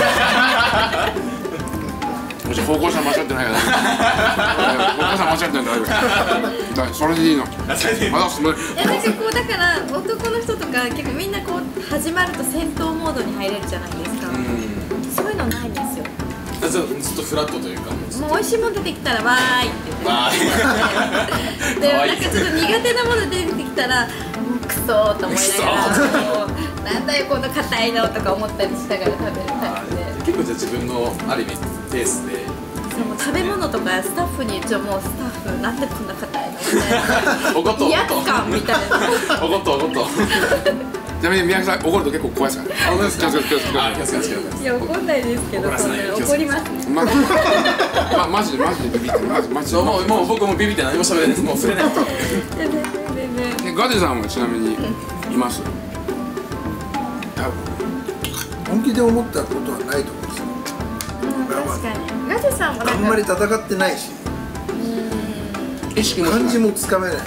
もし方向性間違ってないから。方向性間違ってないから大丈夫。それでいいの。まだすごい。 いやなんかこうだから男の人とか結構みんなこう始まると戦闘モードに入れるじゃないですか。そういうのないんですよ。 ずっとフラットというかもうもう美味しいもの出てきたらわーいって言って。 わーい。 でなんかちょっと苦手なもの出てきたらもうクソーと思いながら、もうなんだよこの硬いのとか思ったりしながら食べるタイプで。 結構じゃあ自分のある意味ペースで。 でも食べ物とかスタッフに一応もうスタッフなんでこんな硬いのみたいな。 怒った怒威圧感みたいな。 怒った怒った。 ちなみに宮城さん怒ると結構怖いですからね。 本当ですか。 気をつけて気をつけて。 あ、気をつけて気をつけて。 いや怒んないですけど、 怒らせないように怒りますね。 ま、ま、マジでマジでビビってる。マジマジで。 もうもう僕もビビって何も喋れないです。もう触れない。 全然全然。 でガデさんはちなみにいます。 多分本気で思ったことはないと思うんですよ。 うん確かに。ガジさんもなんかあんまり戦ってないし、 意識も感じもつかめないし、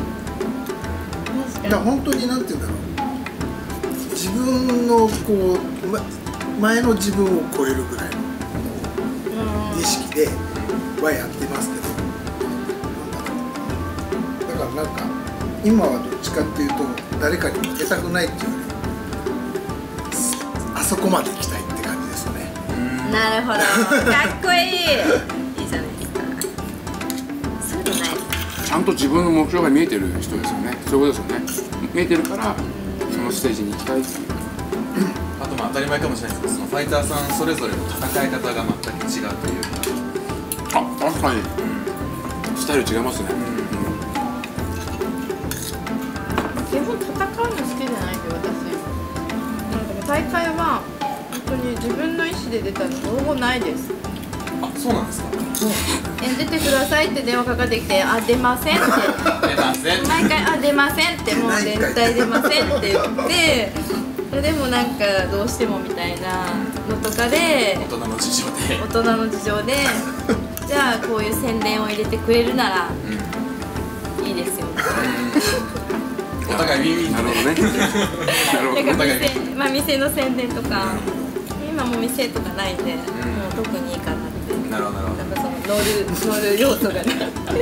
確かに。 だから本当になんて言うんだろう、自分のこう、ま、前の自分を超えるぐらいの意識ではやってますけど、だからなんか今はどっちかっていうと誰かに負けたくないっていうよりあそこまで行きたいって感じですよね。 なるほど。かっこいい。いいじゃないですか。そういうのない。 ちゃんんと自分の目標が見えてる人ですよね。そういうことですよね。見えてるからそのステージに行きたいっていう。 あとまあ当たり前かもしれないですけど、そのファイターさんそれぞれの戦い方が全く違うというか。 あ、確かに、うん、スタイル違いますね。 基本戦うの好きじゃないけど、私なんかもう大会は本当に自分の意思で出たのほぼないです。 あ、そうなんですか。 え出てくださいって電話かかってきて、あ出ませんって出ません毎回あ出ませんってもう絶対出ませんって言ってでもなんかどうしてもみたいなのとかで大人の事情で大人の事情でじゃあこういう宣伝を入れてくれるならいいですよ。 お互いウィンウィン。 なるほどね。なるほどね。 なんか店、まあ、店の宣伝とか今もう店とかないんで、もう特にいいかなって。 なるほどなるほど。 なんかその乗る乗る要素がね。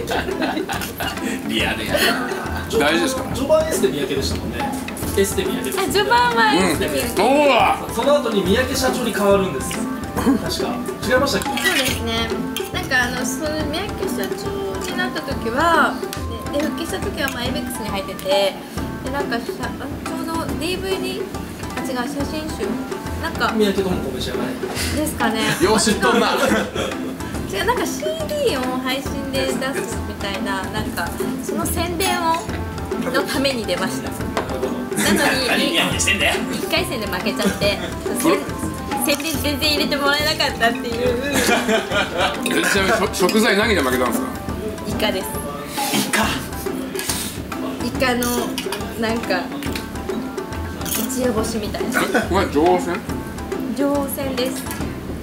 リアルやな。 大事ですから。 序盤エステ三宅でしたもんね。エステ三宅です。 あ序盤はエステ三宅。 そうだ。 その後に三宅社長に変わるんです。確か違いましたっけ？ そうですね。なんかあのその三宅社長になった時は、でで復帰した時はまあエイベックスに入ってて、でなんかしゃちょうど ディーブイディー、あ違う写真集なんか三宅ともご召し上がりですかね。 よう知っとんな。 違うなんか シーディー を配信で出すみたいななんかその宣伝をのために出ました。なのにいっかい戦で負けちゃって宣伝全然入れてもらえなかったっていう。 ちなみに食材何で負けたんですか？ イカです。 イカ。 イカのなんか一夜干しみたいな。 これ上戦？ 上戦です。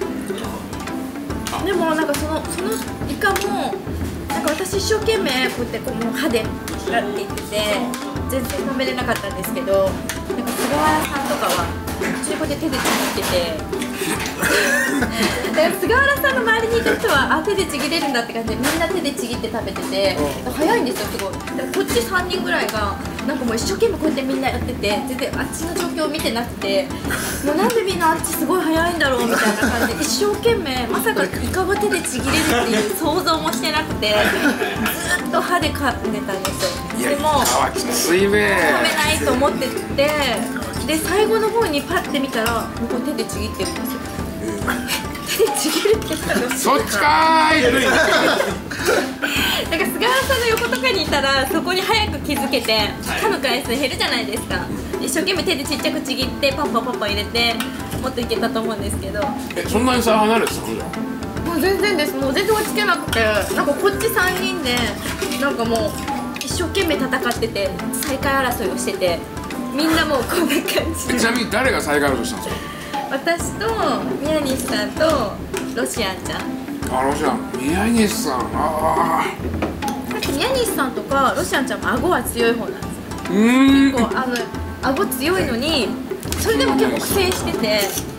でもなんかそのそのイカもなんか私一生懸命こうやってこうもう歯でやっていってて全然食べれなかったんですけど、なんか菅原さんとかは中古で手でちぎってて。だから菅原さんの周りにいた人はあ手でちぎれるんだって感じでみんな手でちぎって食べてて早いんですよすごい。だからこっちさんにんぐらいがなんかもう一生懸命こうやってみんなやってて全然あっちの状況を見てなくて、もうなんでみんなあっちすごい早いんだろうみたいな感じで一生懸命まさかイカが手でちぎれるっていう想像もしてなくてずっと歯で噛んでたんですよ。でもきついべ食べないと思っててで最後の方にパッて見たらもうこれ手でちぎってるんですよ。手でちぎれてたの。 そっちかーい。 なんか菅原さんの横とかにいたらそこに早く気づけて噛む回数減るじゃないですか。一生懸命手でちっちゃくちぎってパッパパッパ入れてもっといけたと思うんですけど、 えそんなに差離れてたのじゃん。 もう全然です。もう全然落ち着けなくてなんかこっちさんにんでなんかもう一生懸命戦ってて最下位争いをしててみんなもうこんな感じで。 ちなみに誰が最下位争いしたんですか？ 私と宮西さんとロシアンちゃん。 あ、ロシアン、宮西さん、ああ。 宮西さんとかロシアンちゃんも顎は強い方なんですよ。 うーん。 結構あの顎強いのにそれでも結構苦戦してて、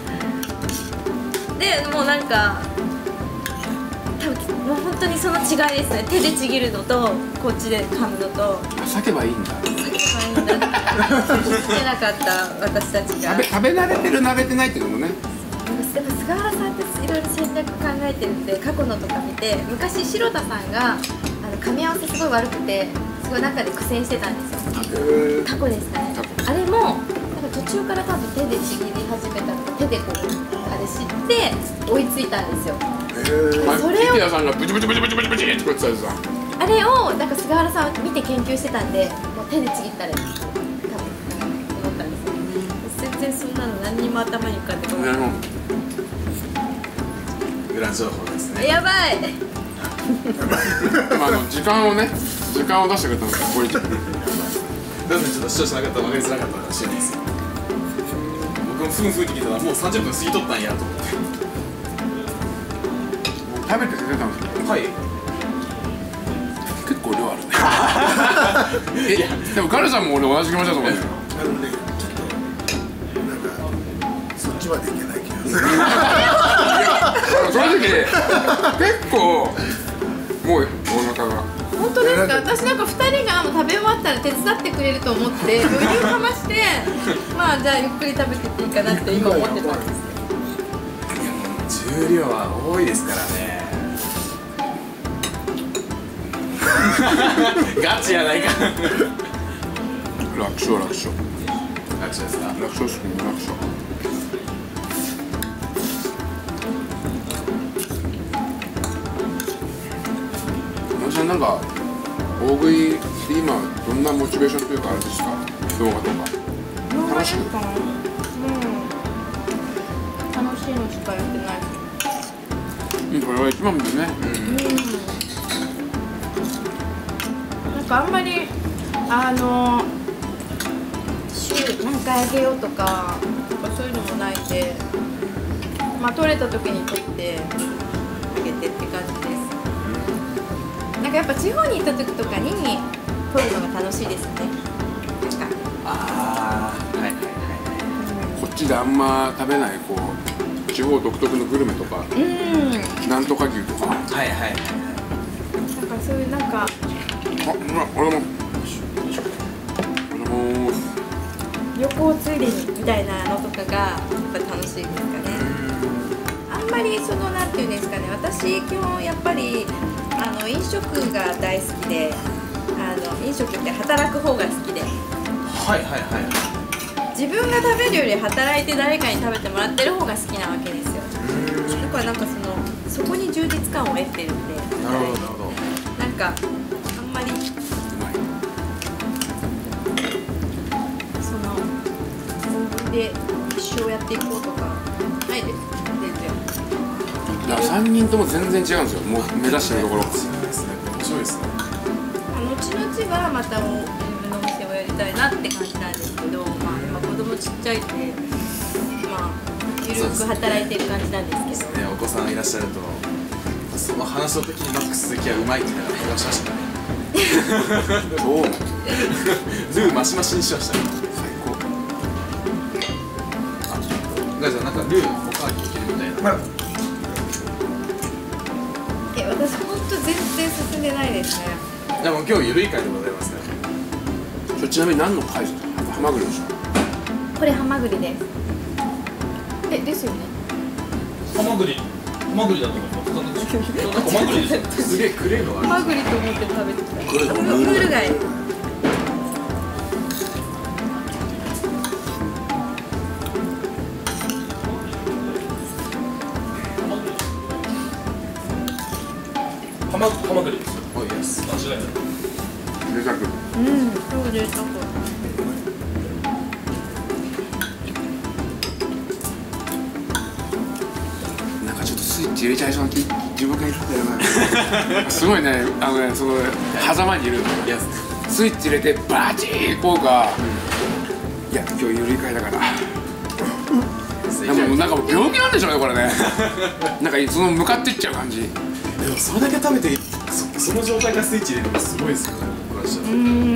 でもうなんか多分もう本当にその違いですね。手でちぎるのとこっちで噛むのと。 避けばいいんだ。 してなかった私たちが。 食べ食べ慣れてる慣れてないっていうのもね。 でも菅原さんっていろいろ戦略考えてるんで過去のとか見て昔城田さんがあの噛み合わせすごい悪くてすごい中で苦戦してたんですよ。タコですかね。あれもなんか途中から多分手でちぎり始めたの手でこうあれ知って追いついたんですよ。それを池谷さんがブチブチブチブチブチブチってこうやってたやつだ。 あれをなんか菅原さん見て研究してたんでもう手でちぎったら多分思ったんですよ。全然そんなの何にも頭に浮かんでこない。 裏情報ですね。 やばい。 今あの時間をね時間を出してくれたんですよ。こういう時どうせちょっと視聴者なかったら分かりづらかったかもしれないですよ。僕もふんふんって聞いたらもうさんじゅっぷん過ぎとったんやと思って。 食べて出てたんですよ。 はい。 結構量あるね。え、でもガルさんも俺同じ気持ちだと思うんですよ。 あのね、ちょっとなんかそっちまでいけない気がする。 正直結構もうお腹が。 本当ですか。私なんかふたりがもう食べ終わったら手伝ってくれると思って余裕かましてまあじゃあゆっくり食べてっていいかなって今思ってたんですけど。 重量は多いですからね。 ガチやないか。 楽勝楽勝楽勝ですか。 楽勝っすね楽勝。私はなんか大食いって今どんなモチベーションというかあれですか、動画とか楽しく。 うん楽しいのしかやってない。 うん、これは一番ですね。 うんなんかあんまりあの週何回あげようとかなんかそういうのもないんで、まあ取れた時に取ってあげてって感じです。なんかやっぱ地方に行った時とかに撮るのが楽しいですね。なんかああ、はいはいはこっちであんま食べないこう地方独特のグルメとか、 うんなんとか牛とか。 い。はいはい。 なんかそういうなんかあ、ほら俺も俺も旅行ついでにみたいなのとかがやっぱ楽しいですかね。あんまりそのなんていうんですかね、私基本やっぱりあの飲食が大好きで、あの飲食って働く方が好きで、 はいはいはい。 自分が食べるより働いて誰かに食べてもらってる方が好きなわけですよ。だからなんかそのそこに充実感を得てるんで、 なるほどなるほど。 なんかあんまりうまい。 その大食いで一生やっていこうとかないです全然。 いやさんにんとも全然違うんですよ、もう目指してるところ。 違いますね。面白いですね。 後々はまたお自分のお店をやりたいなって感じなんですけど、まあ今子供ちっちゃいんで、まあゆるく働いてる感じなんですけど。 ね、お子さんいらっしゃると、その話の時にマックス鈴木はうまいって言いながら話しましたね。 どうもルーマシマシにしましたね。 最高。 あ、ガイさんなんかルーおかわりできるみたいな。 まあえ、私ほんと全然進んでないですね。 でも今日ゆるい会でございますね。 それちなみに何の会社？ハマグリでしょ。 これハマグリです。え、ですよね。 ハマグリハマグリだと思います。ハマグリですよ。 すげえクレーのハある。 マグリと思って食べてた。 これムール貝。 ハマハマグリですよ。 おいやす。 間違いない。 贅沢。 うん、そうです。 なんかちょっとスイッチ入れちゃいそうな気自分がいるんだよな。すごいね、あのね、その狭間にいるの。 いや、 スイッチ入れてバチー行こうか、いや今日ゆるい会だからでもなんかもう病気なんでしょうねこれね。なんかその向かっていっちゃう感じ。 でもそれだけ食べてそその状態からスイッチ入れるのすごいですよね。僕らしたら。 うーん。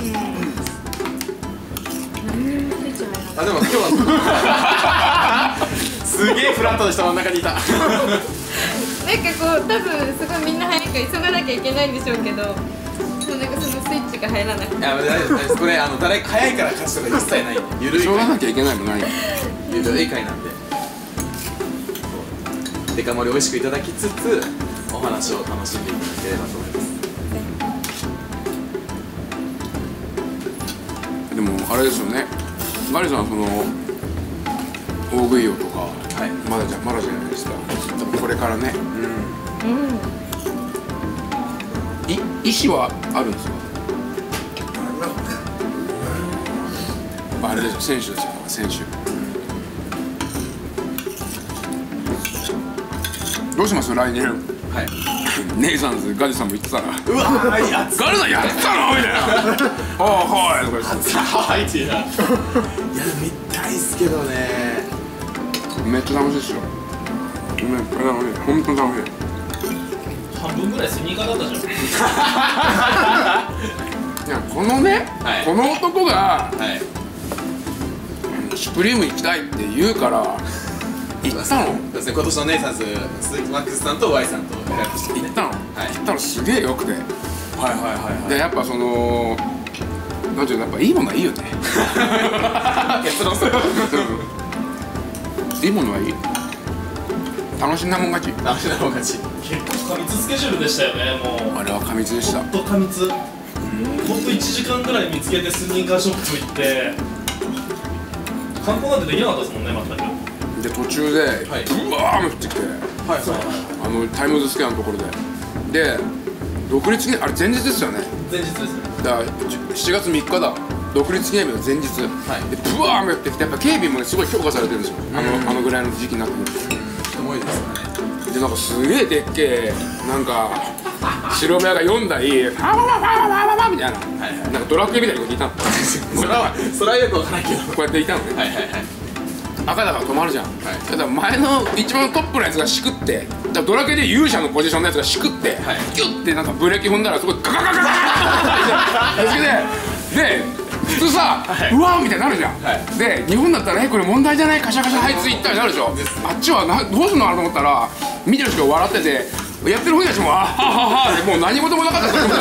何にも出ちゃないな。 あ、でも今日はすげえフラットな人真ん中にいた。 なんかこう多分すごいみんな早く急がなきゃいけないんでしょうけど、もうなんかそのスイッチが入らなくて。 いや、大丈夫です。これあの誰早いから勝ちとか一切ないんで、ゆるい会しょうがなきゃいけないもないよ。 ゆるい会なんで、デカ盛り美味しくいただきつつお話を楽しんでいただければと思います。 でもあれですよね、ガリさんはその大食い王とか、 はい。 まだじゃまだじゃないですか。多分これからね、 うん。 うん。 い意思はあるんですよ。あれですよ、選手ですよ、選手。どうします来年。 はい。 ネイサンズガジさんも言ってたら、 うわー、いやつ。 ガリさんやってたのみたいな。ああはいとか言ってはいっていうな。いや、見たいっすけどね。 めっちゃ楽しいですよ。めっちゃ楽しい、本当に楽しい。 半分ぐらいスニーカーだったじゃん。 いやこのね、 はいこの男がはい。 シュプリーム行きたいって言うから行ったの。 そうですね、今年のネイサンズ、鈴木マックスさんと ワイ さんと選びましたね。 行ったの。 はい。 行ったらすげえ良くて、 はいはいはいでやっぱそのなんていうの、やっぱいいものはいいよね。 結論する。 いいものはいい。楽しんだもん勝ち。 ダメな方がち。 結構過密スケジュールでしたよね。もうあれは過密でした。 ほんと過密、ほんといちじかんぐらい見つけてスニーカーショップ行って観光なんてできなかったですもんね、全く。 で途中でブワー雨降ってきて、あのタイムズスクエアのところでで独立記念あれ前日ですよね。 前日ですね。 だからしちがつみっかだ、独立記念日の前日、でブワー雨降ってきて、やっぱ警備もねすごい評価されてるんですよ、あのあのぐらいの時期になってくると。 人も多いですよね。 でなんかすげえでっけえなんか白部屋がよんだいファーファーファーファーファーファーみたいな、なんかドラクエみたいなこといたの。 それはそれはよくわからんけど。 こうやっていたのね。 はいはいはい。 赤だから止まるじゃん、ただ前の一番トップのやつがしくって、だからドラクエで勇者のポジションのやつがしくって、キュッてなんかブレーキ踏んだらそこでガガガガガガガガでで普通さ、うわーみたいになるじゃん、で日本だったら「えこれ問題じゃないカシャカシャはいついった」になるでしょ。あっちはなどうすんのかなと思ったら、見てる人が笑ってて、やってる本人たちも「あははは」でもう何事もなかったですよ。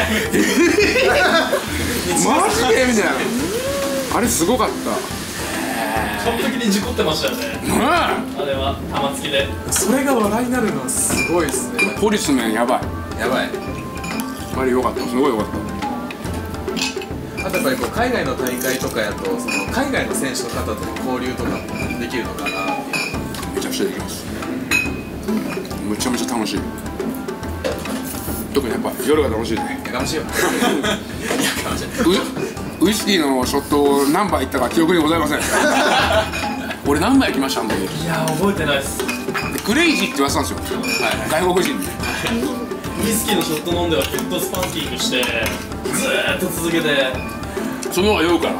マジでみたいな、あれすごかった。 完璧に事故ってましたよね、あれは玉突きで。 それが笑いになるのはすごいですね。 ポリスメンやばいやばい。 あれよかった、すごいよかった。 あとやっぱりこう海外の大会とかやと、その海外の選手の方との交流とかもできるのかなっていう。 めちゃくちゃできます。むちゃむちゃ楽しい。特にやっぱ夜が楽しいね。 やかましいよ。やかましい。 ウイスキーのショットを何杯いったか記憶にございません。俺何杯行きましたあの時。 いやー覚えてないっす。 クレイジーって言われてたんですよ、外国人に。 ウイスキーのショット飲んではヘッドスパンキングしてずーっと続けて、 その方が酔うから。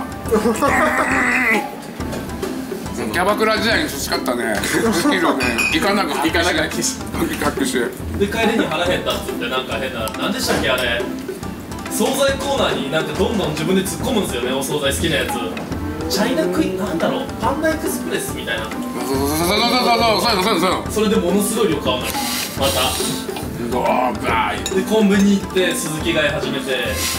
キャバクラ時代に培ったねスキルをねいかなく発揮してで帰りに腹減ったっつって、なんか変な何でしたっけあれ、惣菜コーナーになんかどんどん自分で突っ込むんですよね、お惣菜好きなやつ。チャイナクイなんだろう、パンダエクスプレスみたいな。 そうそうそうそうそうそうそういうのそういうのそういうの。 それでものすごい量買うのよまた。 ドーバーでコンビニ行って鈴木買い始めて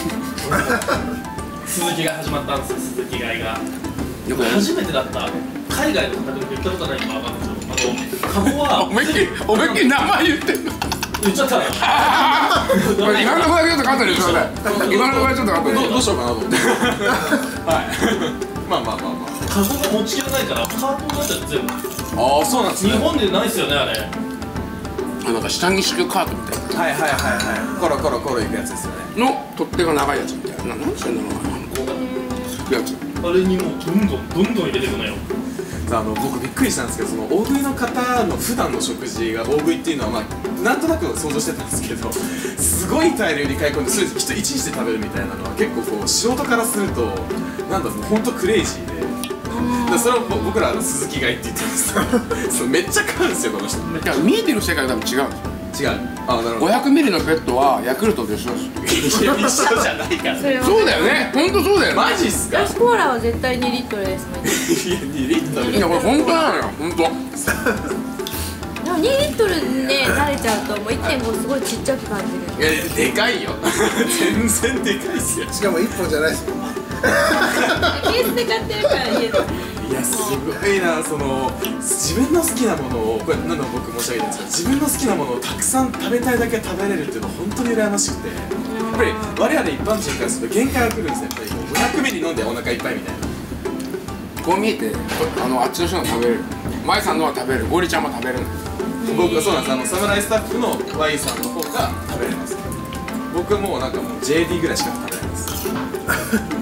鈴木が始まったんですよ、鈴木買いが。 よくやる。 初めてだった。海外の方でも言ったことないか分かんないですよ。あのカゴはおめっきりおめっきり名前言ってんの。 言っちゃったら今のところだけちょっとカットにしてください。今のところだけちょっとカットに。 どうしようかなと思って。はい。まあまあまあまあ。 カゴが持ちきれないからカートになっちゃって全部。 ああそうなんですね。 日本でないっすよねあれ。 あなんか下着式カートみたいな。 はいはいはいはい。コロコロコロいくやつですよね。 の取っ手が長いやつみたいな。ななんて言うんだろうな。こうやつ。 あれにもうどんどんどんどん入れていくのよ。 あの僕びっくりしたんですけど、その大食いの方の普段の食事が大食いっていうのはまあなんとなく想像してたんですけど、すごい大量に買い込んでそれ人一日で食べるみたいなのは結構こう素人からするとなんだろう本当クレイジーで。でそれを僕らの鈴木買いって言ってますそうめっちゃ買うんですよこの人。 いや見えてる世界が多分違うんですよ。 違う。あなるほど。 ごひゃくミリのペットはヤクルトと一緒ですよ。 一緒じゃないから。 それはそうだよね。本当そうだよね。 マジっすか。 私コーラは絶対にリットルですもんね。 いやにリットル。 いやこれ本当なのよ本当。 でもにリットルでね慣れちゃうともういってんごすごいちっちゃく感じる。 いやでかいよ。全然でかいっすよ。 しかもいっぽんじゃないですよ。 ケースで買ってるから家で。 いやすごいな、その自分の好きなものをこれ何度も僕申し上げたんですけど、自分の好きなものをたくさん食べたいだけ食べれるっていうのは本当に羨ましくて、やっぱり我々一般人からすると限界が来るんですよ。やっぱりごひゃくミリ飲んでお腹いっぱいみたいな。 こう見えてあのあっちの人が食べれる。舞さんのは食べれる。ゴリちゃんも食べれる。 僕はそうなんです。あの侍スタッフの Y さんの方が食べれます。僕はもうなんかもう ジェーディー ぐらいしか食べれないです。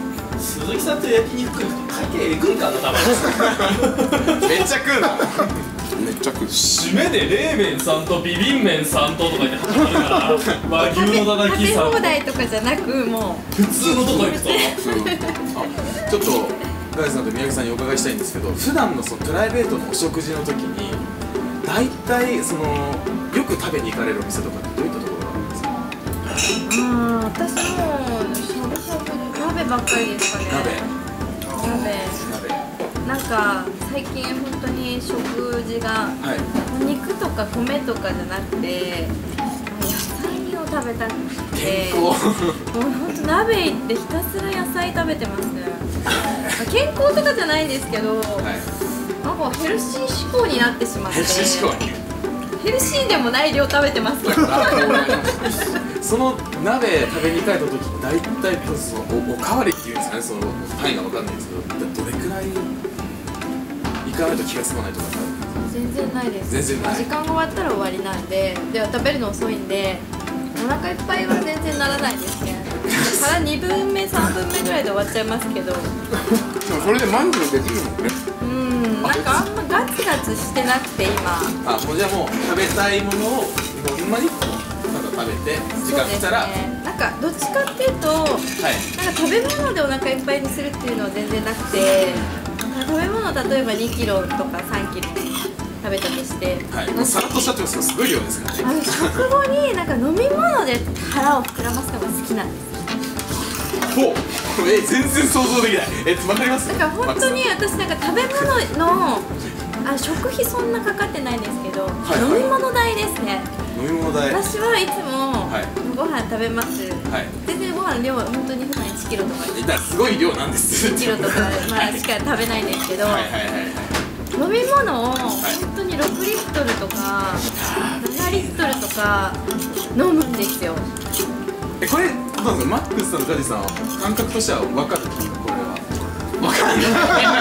鈴木さんと焼肉食うと会計えぐいからな多分。 めっちゃ食うな。 めっちゃ食う。 締めで冷麺さんとビビン麺さんととか言って始まるから和牛のたたき食べさん放題とかじゃなくも普通のとこ行くとあちょっとガイさんと宮城さんにお伺いしたいんですけど、普段のそのプライベートのお食事の時に大体そのよく食べに行かれるお店とかってどういったところがあるんですか。 うああ私もしゃぶしゃぶ鍋ばっかりですかね。 鍋鍋鍋なんか最近本当に食事がはい肉とか米とかじゃなくて野菜を食べたくて、 健もう康本当鍋行ってひたすら野菜食べてますね。健康とかじゃないんですけど、 はいなんかヘルシー志向になってしまって。 ヘルシー志向にヘルシーでもない量食べてますけどその鍋食べに帰った時大体その お, おかわりっていうんですかね、その単位が分かんないんですけど、どれくらい行かないと気が済まないとか全然ないです。 全然ない。 時間が終わったら終わりなんで、では食べるの遅いんでお腹いっぱいは全然ならないですね。からにぶんめさんぶんめぐらいで終わっちゃいますけどでもそれで満足できるもんね。 うん、なんかあんまガツガツしてなくて今。 あ、もうじゃあもう食べたいものをほんまにただ食べて時間来たら、 そうですね、なんかどっちかっていうと、 はい、 なんか食べ物でお腹いっぱいにするっていうのは全然なくて、食べ物例えばにキロとかさんキロ食べたとして、 はい、もうさらっとしたってことはすごい量ですからね。 あの食後になんか飲み物で腹を膨らますのが好きなんです。 ほう、え、全然想像できない。え、わかります？ だから本当に私なんか食べ物のあ食費そんなかかってないんですけど、 はいはい、 飲み物代ですね。 飲み物代。 私はいつもはいご飯食べます。 はい。 全然ご飯量は本当に普段いちキロとかだからすごい量なんですいちキロとかまあしか食べないんですけど、 はいはいはいはい。 飲み物を本当にろくリットルとかななリットルとか飲むんですよ。 え、これどうなんですか、マックスさんとガジさんは感覚としては分かるんですか、これは。分かんない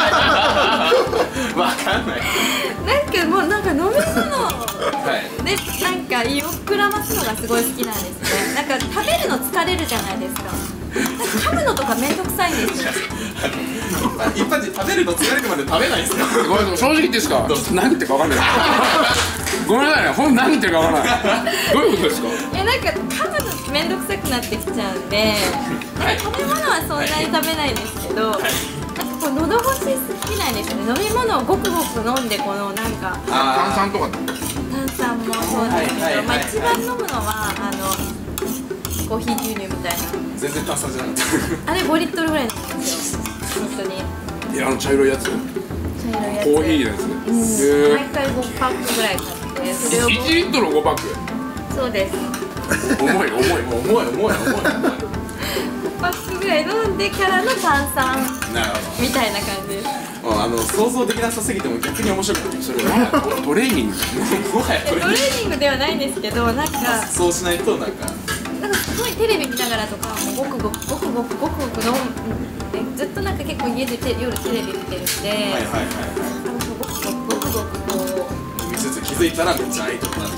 分かんない。 なんかもうなんか飲み物はいでなんか胃を膨らますのがすごい好きなんですね。なんか食べるの疲れるじゃないですか。なんか噛むのとかめんどくさいんですよ。 一般人食べるの疲れるまで食べないんですか。 ごめんなさい、正直言っていいですか。何言ってるか分かんないごめんなさいね、ほんと何言ってるか分からないどういうことですか。 いやなんか噛むのめんどくさくなってきちゃうんで、 はい、 食べ物はそんなに食べないんですけど、はい、なんかこう喉越し好きなんですよね。飲み物をごくごく飲んでこのなんか炭酸とか炭酸もそうなんですけど、まあ一番飲むのはあのコーヒー牛乳みたいな。 全然炭酸じゃなかったあれごリットルぐらいなんですよ本当に。 いや、あの茶色いやつ、 茶色いやつ、 コーヒーのやつ、 うん、毎回ごパックぐらい買ってそれをいちリットルごパック。 そうです重い重い重い重い重い重いごパックぐらい飲んでからの炭酸なるほみたいな感じです。 ど。もうあの想像できなさすぎても逆に面白くなってきそれはトレーニングもはやトレーニングではないんですけど、なんかそうしないとなんかなんかすごいテレビ見ながらとかもうごくごくごくごくごくごく飲んで、ずっとなんか結構家でて夜テレビ見てるんで、 はいはいはいはあのごくごくごくごくこうい見つつ気づいたらめっちゃアイドルだ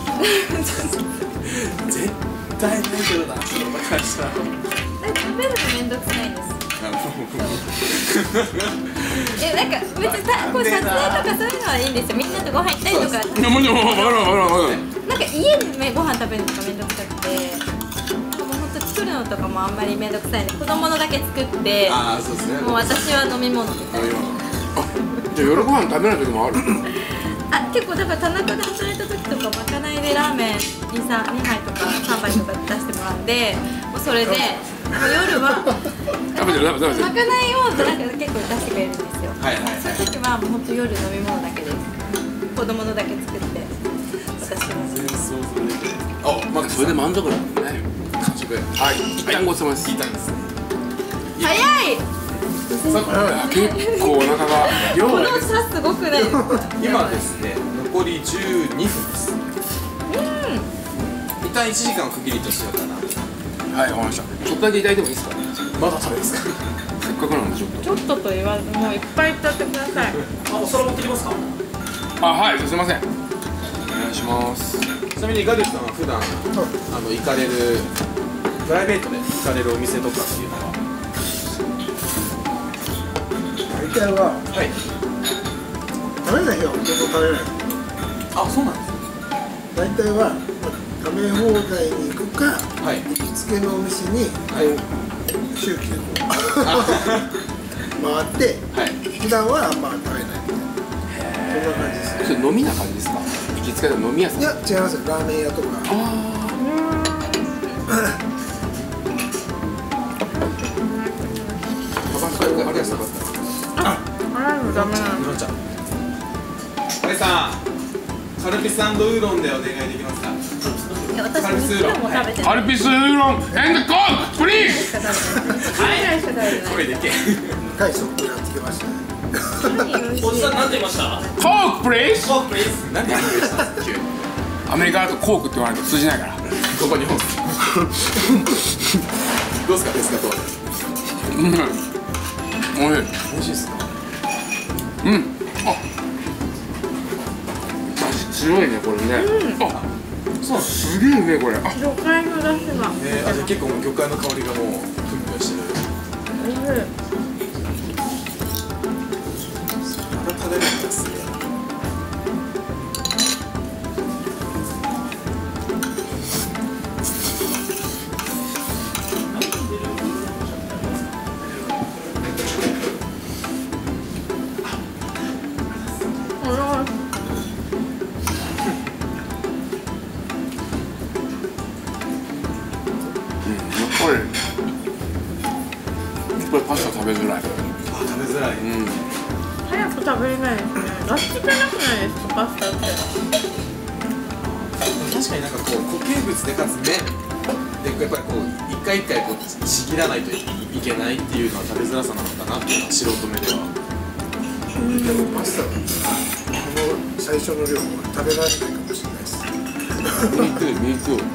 絶対アイドルだそんな感じだ。 なんか食べるのめんどくさいんです。 なるほどえ、なんか別にたこう撮影とかそういうのはいいんですよ。みんなとご飯行ったりとか。 いや、もちろん分かる分かる分かる。 なんか家でねご飯食べるのがめんどくさくて、もう本当作るのとかもあんまりめんどくさいんで、子供のだけ作って、 ああそうですね。 もう私は飲み物みたいな。 じゃあ夜ご飯食べない時もある。 あ、結構だから田中で働いた時とかまかないでラーメンに、さん、にはいとかさんばいとか出してもらって、もうそれでもう夜は食べてる食べてる食べてる。 まかないをなんか結構出してくれるんですよ。 はいはいはいそういう時はもう本当夜飲み物だけです。子供のだけ作って私は。 全然想像できない。あ、まあそれで満足だもんね。 完食。 はい、一旦ごちそうさまです。 聞いたんですね。 早い。 さあ結構お腹が量このがです差すごくないですか。 今ですね残りじゅうにふんです。一旦いちじかんを区切りとしようかな。 はい、わかりました。ちょっとだけいただいてもいいですか。 まだ食べますか。 せっかくなんでちょっと。 ちょっとと言わずもういっぱいいっちゃってください。 あ、お皿持ってきますか。 あ、はい、すみません。お願いします。 ちなみにガデュさんは普段あの行かれるプライベートで行かれるお店とかっていうのは。 大体ははい。 食べない日はほとんど食べない。 あ、そうなんですね。 大体は食べ放題に行くか、 はい。 行きつけのお店にはい。 周期でこう回ってはい。 普段はあんま食べないみたいな、そんな感じですね。 それ飲みな感じですか。行きつけの飲み屋さん。 いや違いますよ、ラーメン屋とか。 ありがとうございます。 あらダメなの。 ムロちゃん。あれさん、カルピス&ウーロンでお願いできますか。 いや私にキロも食べてない。 カルピスウーロンエンドコークプリーズ。 しか食べてない。ぐらいしか食べてない。 これでけ。 深い食感つけましたね。 おじさんなんて言いました。 コークプリーズ。 コークプリーズ。何で言いました。急に。 アメリカだとコークって言わないと通じないから。 ここ日本どうすかペスカトーレ。 うん、おいしい。 美味しいですか。 うん、あ、白いねこれね。あ、そう、すげえねこれ。あ、 魚介の出汁が。 えー、あ、じゃあ結構もう魚介の香りがもうふんふんしてる。 おいしい。 まだ食べるんですね。 これパスタ食べづらい。 あ、食べづらい。 うん。 早く食べれないですね。ラッキーじゃなくないですか、パスタって。 確かになんかこう固形物でかつ麺でやっぱりこう一回一回こうちぎらないといけないっていうのは食べづらさなのかなっていうのは素人目では。 でもパスタはこの最初の量は食べられないかもしれないです。 ミートゥー、ミートゥー。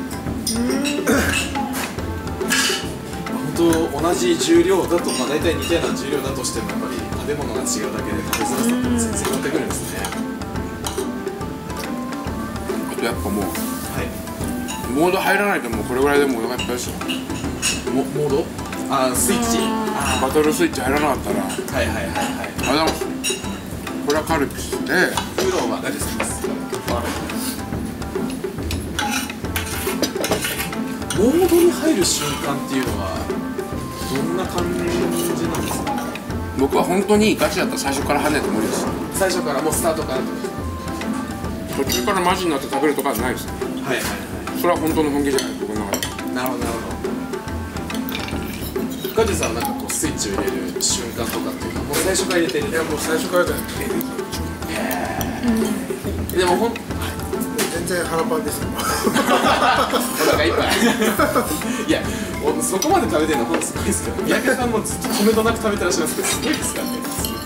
本当同じ重量だと、まあ、大体似たような重量だとしてもやっぱり食べ物が違うだけで食べづらさって全然変わってくるんですね。 あとやっぱもうはい。 モード入らないともうこれぐらいでもうお腹いっぱいですよ。 モモード？あ、スイッチ。あバトルスイッチ入らなかったらはいはいはいはい。 あれだもん。これはカルピスでプロは何ですか？モードに入る瞬間っていうのはどんな感じなんですか？ 僕は本当にガチだったら最初から跳ねて無理です。 最初からもうスタートからってこ途中からマジになって食べるとかはないです。 と？はいはいはそれは本当の本気じゃない僕の中で。 い。なるほどなるほど。ガジさんはなんかこうスイッチを入れる瞬間とかっていうかもう最初から入れてる？ いやもう最初からだよね。 でもほん全然腹パンですよ。 お腹いっぱいいやそこまで食べてるのほんとすごいですけど、三宅さんもずっとコメントなく食べてらっしゃいますけどすごいですからね。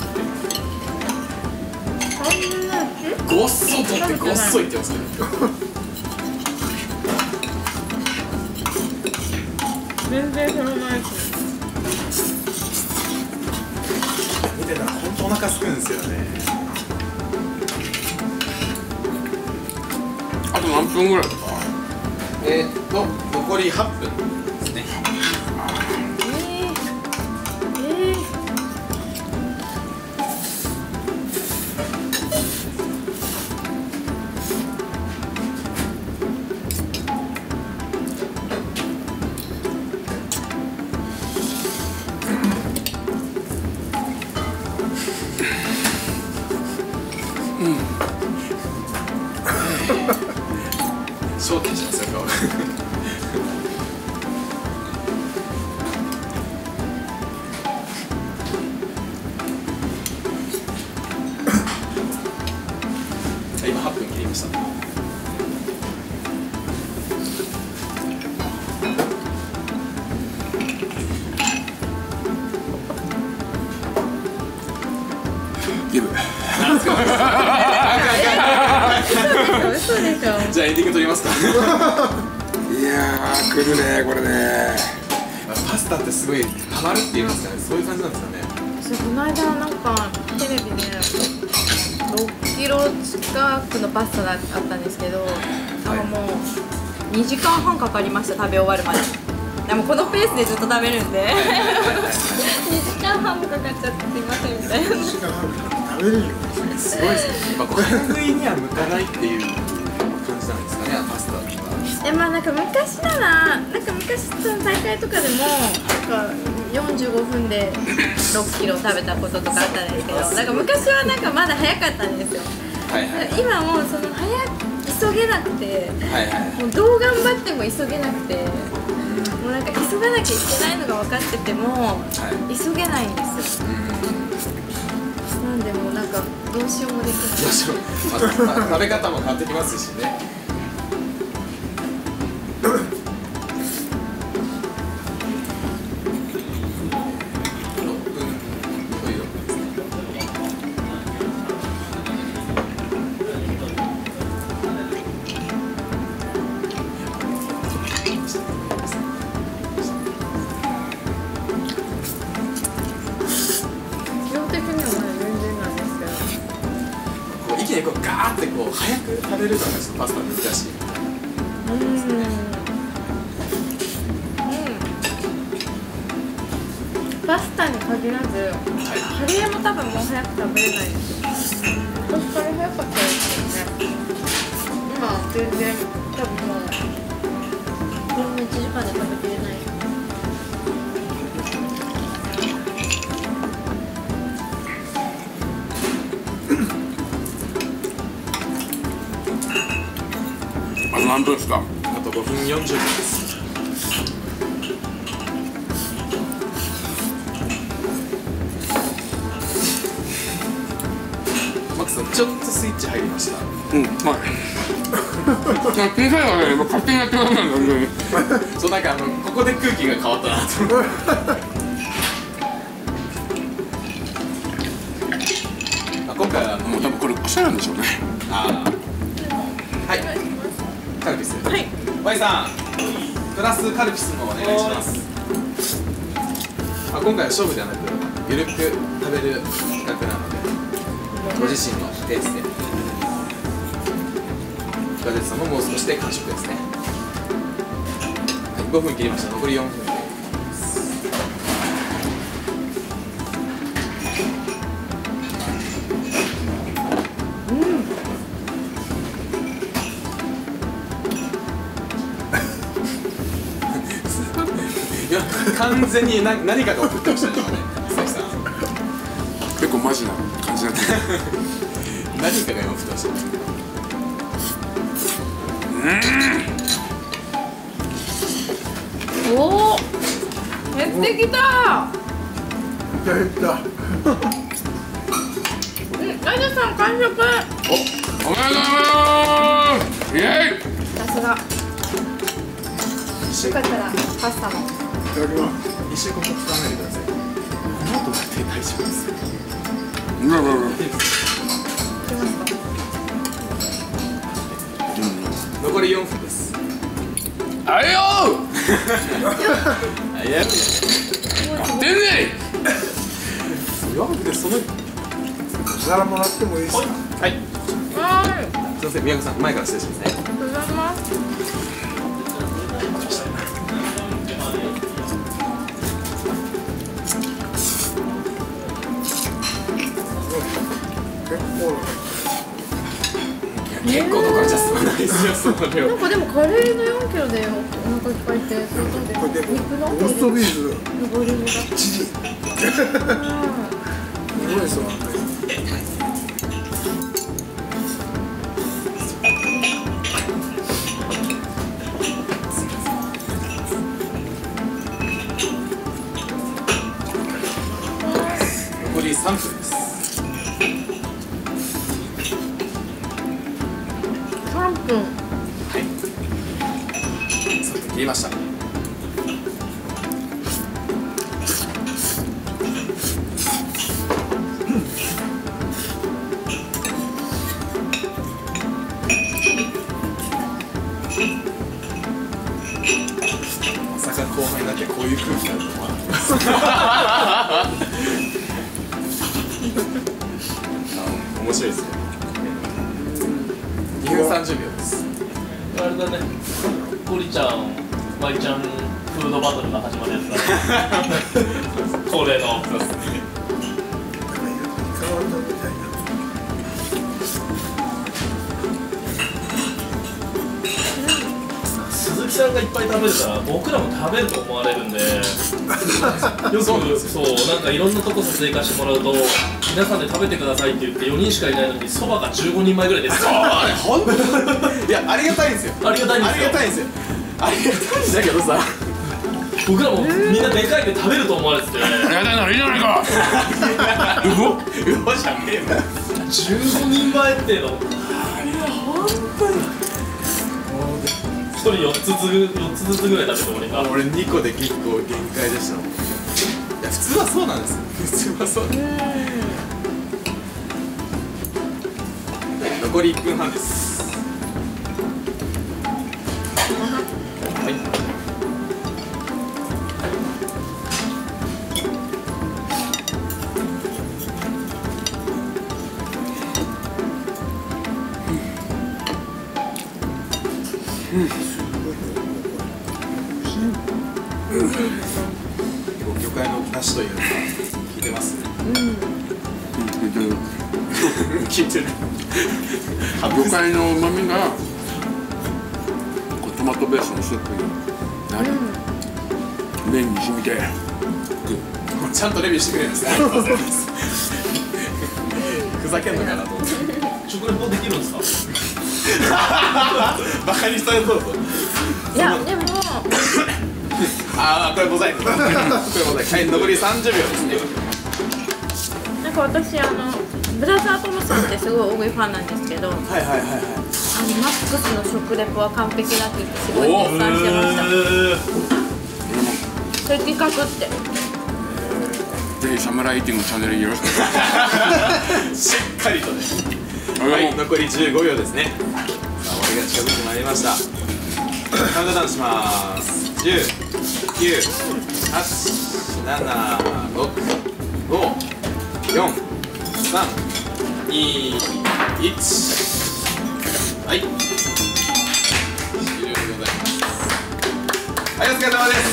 ごっそとってごっそいってますね。 全然そのないです。 見てたらほんとお腹すくんですよね。 あと何分ぐらいですか？ えーっと残りはっぷんですね。 えー、えー焦点しますよ顔。今はっぷん切りました。 ギブ。 嘘でしょ。 じゃあエンディング撮りますか。 いやー来るねこれね。 パスタってすごいハマるって言いますかね、そういう感じなんですかね。 私この間なんかテレビでろっキロ近くのパスタがあったんですけど、なんかもうにじかんはんかかりました、食べ終わるまで。でもこのペースでずっと食べるんでにじかんはんもかかっちゃってすいませんみたいな。 食べれるよ。 すごいですね。やっぱこう早食いには向かないっていう感じなんですかね、パスタは。 でまあなんか昔ならなんか昔その大会とかでもなんかよんじゅうごふんでろっキロ食べたこととかあったんですけど、なんか昔はなんかまだ早かったんですよ。 はいはい今もうその早急げなくて、 はいはい。 もうどう頑張っても急げなくて、もうなんか急がなきゃいけないのが分かってても、急げないんですよ。なんでもうなんかどうしようもできない。 どうしよう。まあ食べ方も変わってきますしね。 う早く食べるのがちょっとパスタ難しい。 うんうんパスタに限らず、カレーも多分もう早く食べれないです。昔から早かったですよね。今全然多分もうこのいちじかんで食べきれない。 あと何分ですか？ あとごふんよんじゅっぷんです。マックさんちょっとスイッチ入りました。 うんはい小さいのはね勝手にやってください本当に。 そうなんかあのここで空気が変わったなと思ってあ今回はあのもう多分これ癖なんでしょうね。 あーはいカルピスはい。 ワイさんプラスカルピスもお願いします。あ今回は勝負ではなくゆるく食べる企画なのでご自身のペースでガジェットさんももう少しで完食ですね。はい、ごふん切りました。残りよんぷんですいや完全に何何かが送ってましたね今ね佐々木さん結構マジな感じになってる。 何かが今送ってましたね。 おお、減ってきた。 いたいた。 うん、ラジャさん完食。 おめでとうございますイエイ。 さすが。よかったらパスタも。 いただきます。 一週間も使わないでください。この後だって大丈夫ですよ。 うわうわうわいけますか。 残りよんぷんです。 あれよあやるー出るねよんぷんでそのお皿もらってもいいですか。 はいはい。 すいません宮古さん前から失礼しますね。 ありがとうございます。 結構結構どころじゃ済まないですよその量。 なんかでもカレーのよんキロでお腹いっぱいってそうなんでこれでも肉のローストビーフボリュームが。 いちじすごいですわ。 残りさんぷんです。 さんぷん。 はいさんぷん切りました。まさか後輩になってこういう空気になると思わなかったですあ面白いですね。にふんさんじゅうびょうです。 あれだね、ゴリちゃん、マイちゃんフードバトルが始まるやつだね恒例のそうですね。 変わったみたいな。 鈴木さんがいっぱい食べるから僕らも食べると思われるんでよくそうなんかいろんなとこ撮影行かしてもらうと皆さんで食べてくださいって言ってよにんしかいないのにそばがじゅうごにんまえぐらいですよあれ本当にいやありがたいんですよ。 ありがたいんですよありがたいんですよ。ありがたいんだけどさ僕らもみんなでかいで食べると思われててありがたいならいいじゃないかうおじゃねえな。 じゅうごにんまえっていうの本当にひとりよっつずつよっつずつぐらい食べてもらえた俺にこで結構限界でしたもん。いや普通はそうなんですよ。普通はそうなんです。残りいっぷんはんです。はい魚介の出汁というか聞いてます。聞いてる。 魚介の旨味がこうトマトベースのスープになり、麺に染みてちゃんとレビューしてくれるんですね。ありがとうございます。ふざけんのかなと思って。 食レポできるんですか？ バカにしたらどうぞ。 いやでもああ、これモザイク。これモザイク。はい、残りさんじゅうびょうですね。 なんか私あのブラザートムさんってすごい大食いファンなんですけど、あのはいはいはいはい。 マックスの食レポは完璧だって言ってすごい絶賛してました。それ企画って。 ぜひサムライイーティングチャンネルよろしくお願いししっかりとね。はい、残りじゅうごびょうですね。さあ、終わりが近づいてまいりました。カウントダウンします。じゅう、きゅう、はち、なな、ろく、ご、よん、さん、に、いち。はい。終了でございます。はい、お疲れ様です。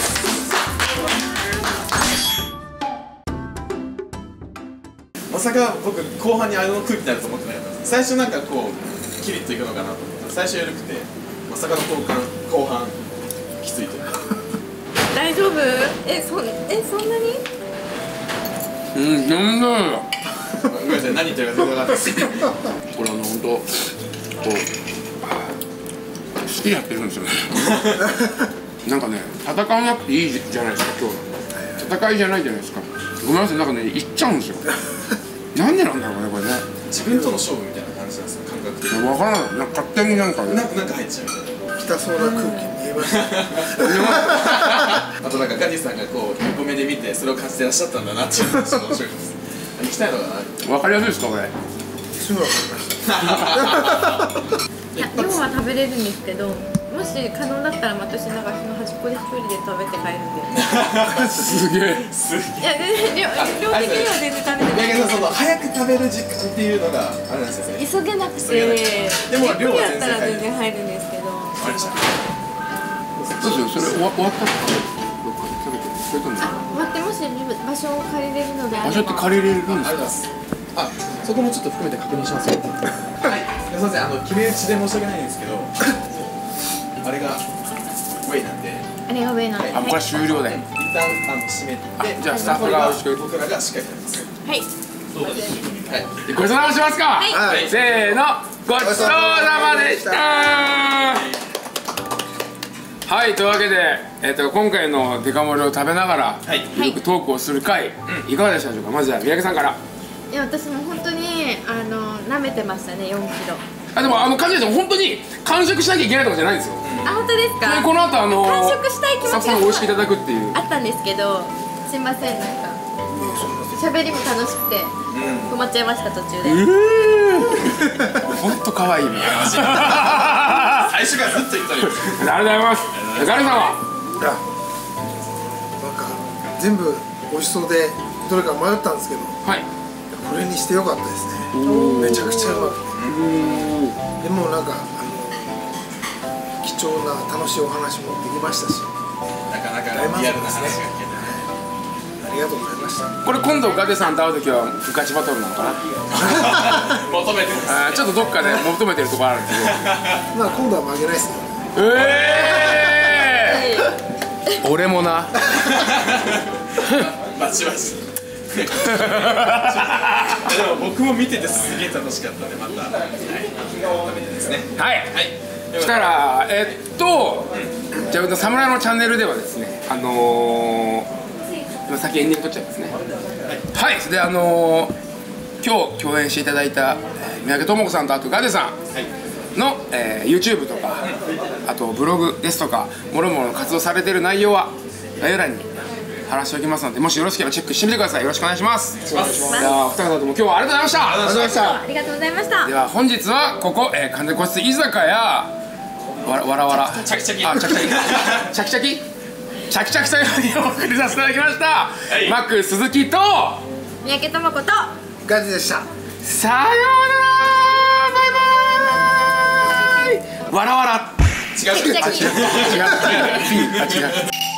まさか僕後半にあの空気になると思ってなかったです。最初なんかこうキリッといくのかなと思ったら最初緩くて、まさかの後半後半きついという。 大丈夫？えそえそんなに？ うんなんだごめんなさい、何言ってるか全然分かんないです。 これあの本当こう好きでやってるんですよね。なんかね戦わなくていいじゃないですか今日戦いじゃないじゃないですか。ごめんなさい、なんかね行っちゃうんですよ。なんでなんだろうねこれね。 自分との勝負みたいな感じなんですよ、感覚的に。 分からない、なんか勝手になんかねなんかなんか入っちゃうみたいな。 来たそうな空気見えました。 あとなんかガジさんがこう横目で見てそれを感じてらっしゃったんだなっていうのがちょっと面白いです。行きたいのかな。 分かりやすいですかこれ。 すぐ分かりました。 いや量は食べれるんですけど、もし可能だったら私なんかその端っこで一人で食べて帰るんで。 すげえすげえ。 いや全然量量的には全然食べてない。 だけどその早く食べる時間っていうのがあれなんですよね。 急げなくて、 急げなくてでも量はやったら全然全然入るんですけど。 わかりました。 どうするそれ終わ終わったのかどっかで食べてるそれともあ、待ってもし場所を借りれるのであれば。 場所って借りれるんありですか。 がとうございます。あ、そこもちょっと含めて確認しますよ。はい。すみません、あの決め打ちで申し訳ないんですけど、あれがウェイなんで、 あれが上なんで。 あ、これは終了で。 一旦あの締めて、 じゃあスタッフが美味しく僕らがしっかり食べます。 はい。 そうかですね。 はい。 ごちそうさましますか。 はいはい。 せーの、ごちそうさまでした。はい、というわけで、えっと今回のデカ盛りを食べながら、 はいよくトークをする回、いかがでしたでしょうか。まずは三宅さんから。 いや私も本当にあの舐めてましたねよんキロ。 あ、でもあの感じで本当に完食しなきゃいけないとかじゃないんですよ。 あ、本当ですか。 でこの後あの完食したい気持ちスタッフさんが美味しくいただくっていう。 あったんですけど、すいませんなんか喋りも楽しくて止まっちゃいました途中で。 本当可愛いね。 最初からずっと言ったよ。 ありがとうございます。ガルさんは。 いや、なんか全部美味しそうでどれか迷ったんですけど、 はい。 これにしてよかったですね。めちゃくちゃうまくて、でもなんかあの貴重な楽しいお話もできましたし、 なかなかリアルな話が聞けた。 ありがとうございました。 これ今度ガテさんと会うときはガチバトルなのかな。 求めてます。 あー、ちょっとどっかで求めてるところあるんですけど。 まあ今度は負けないですけどね。 ええー、俺もな。 バチバチ。でも僕も見ててすげえ楽しかったんでまた、はい、改めてですね。 はい。 はい。 そしたらえっと、じゃあ侍のチャンネルではですね、あのー、今先エンディング撮っちゃいますね。はい。はい、であのー、今日共演していただいた三宅智子さんとあとガデさんの、えー、YouTube とか、あとブログですとかもろもろ活動されている内容は概要欄に貼らせておきますので、もしよろしければチェックしてみてください。よろしくお願いします。じゃあお二方とも今日はありがとうございました。 ありがとうございました。 ありがとうございました。 では本日はここ、えー、完全個室居酒屋わらわらわらチャキチャキ。 あ、チャキチャキチャキチャキチャキチャキさんにお送りさせていただきました、はい、マック鈴木と三宅智子とガジでした。 さようなら、バイバーイ。わらわら違う。 チャキチャキ違う違う違う違う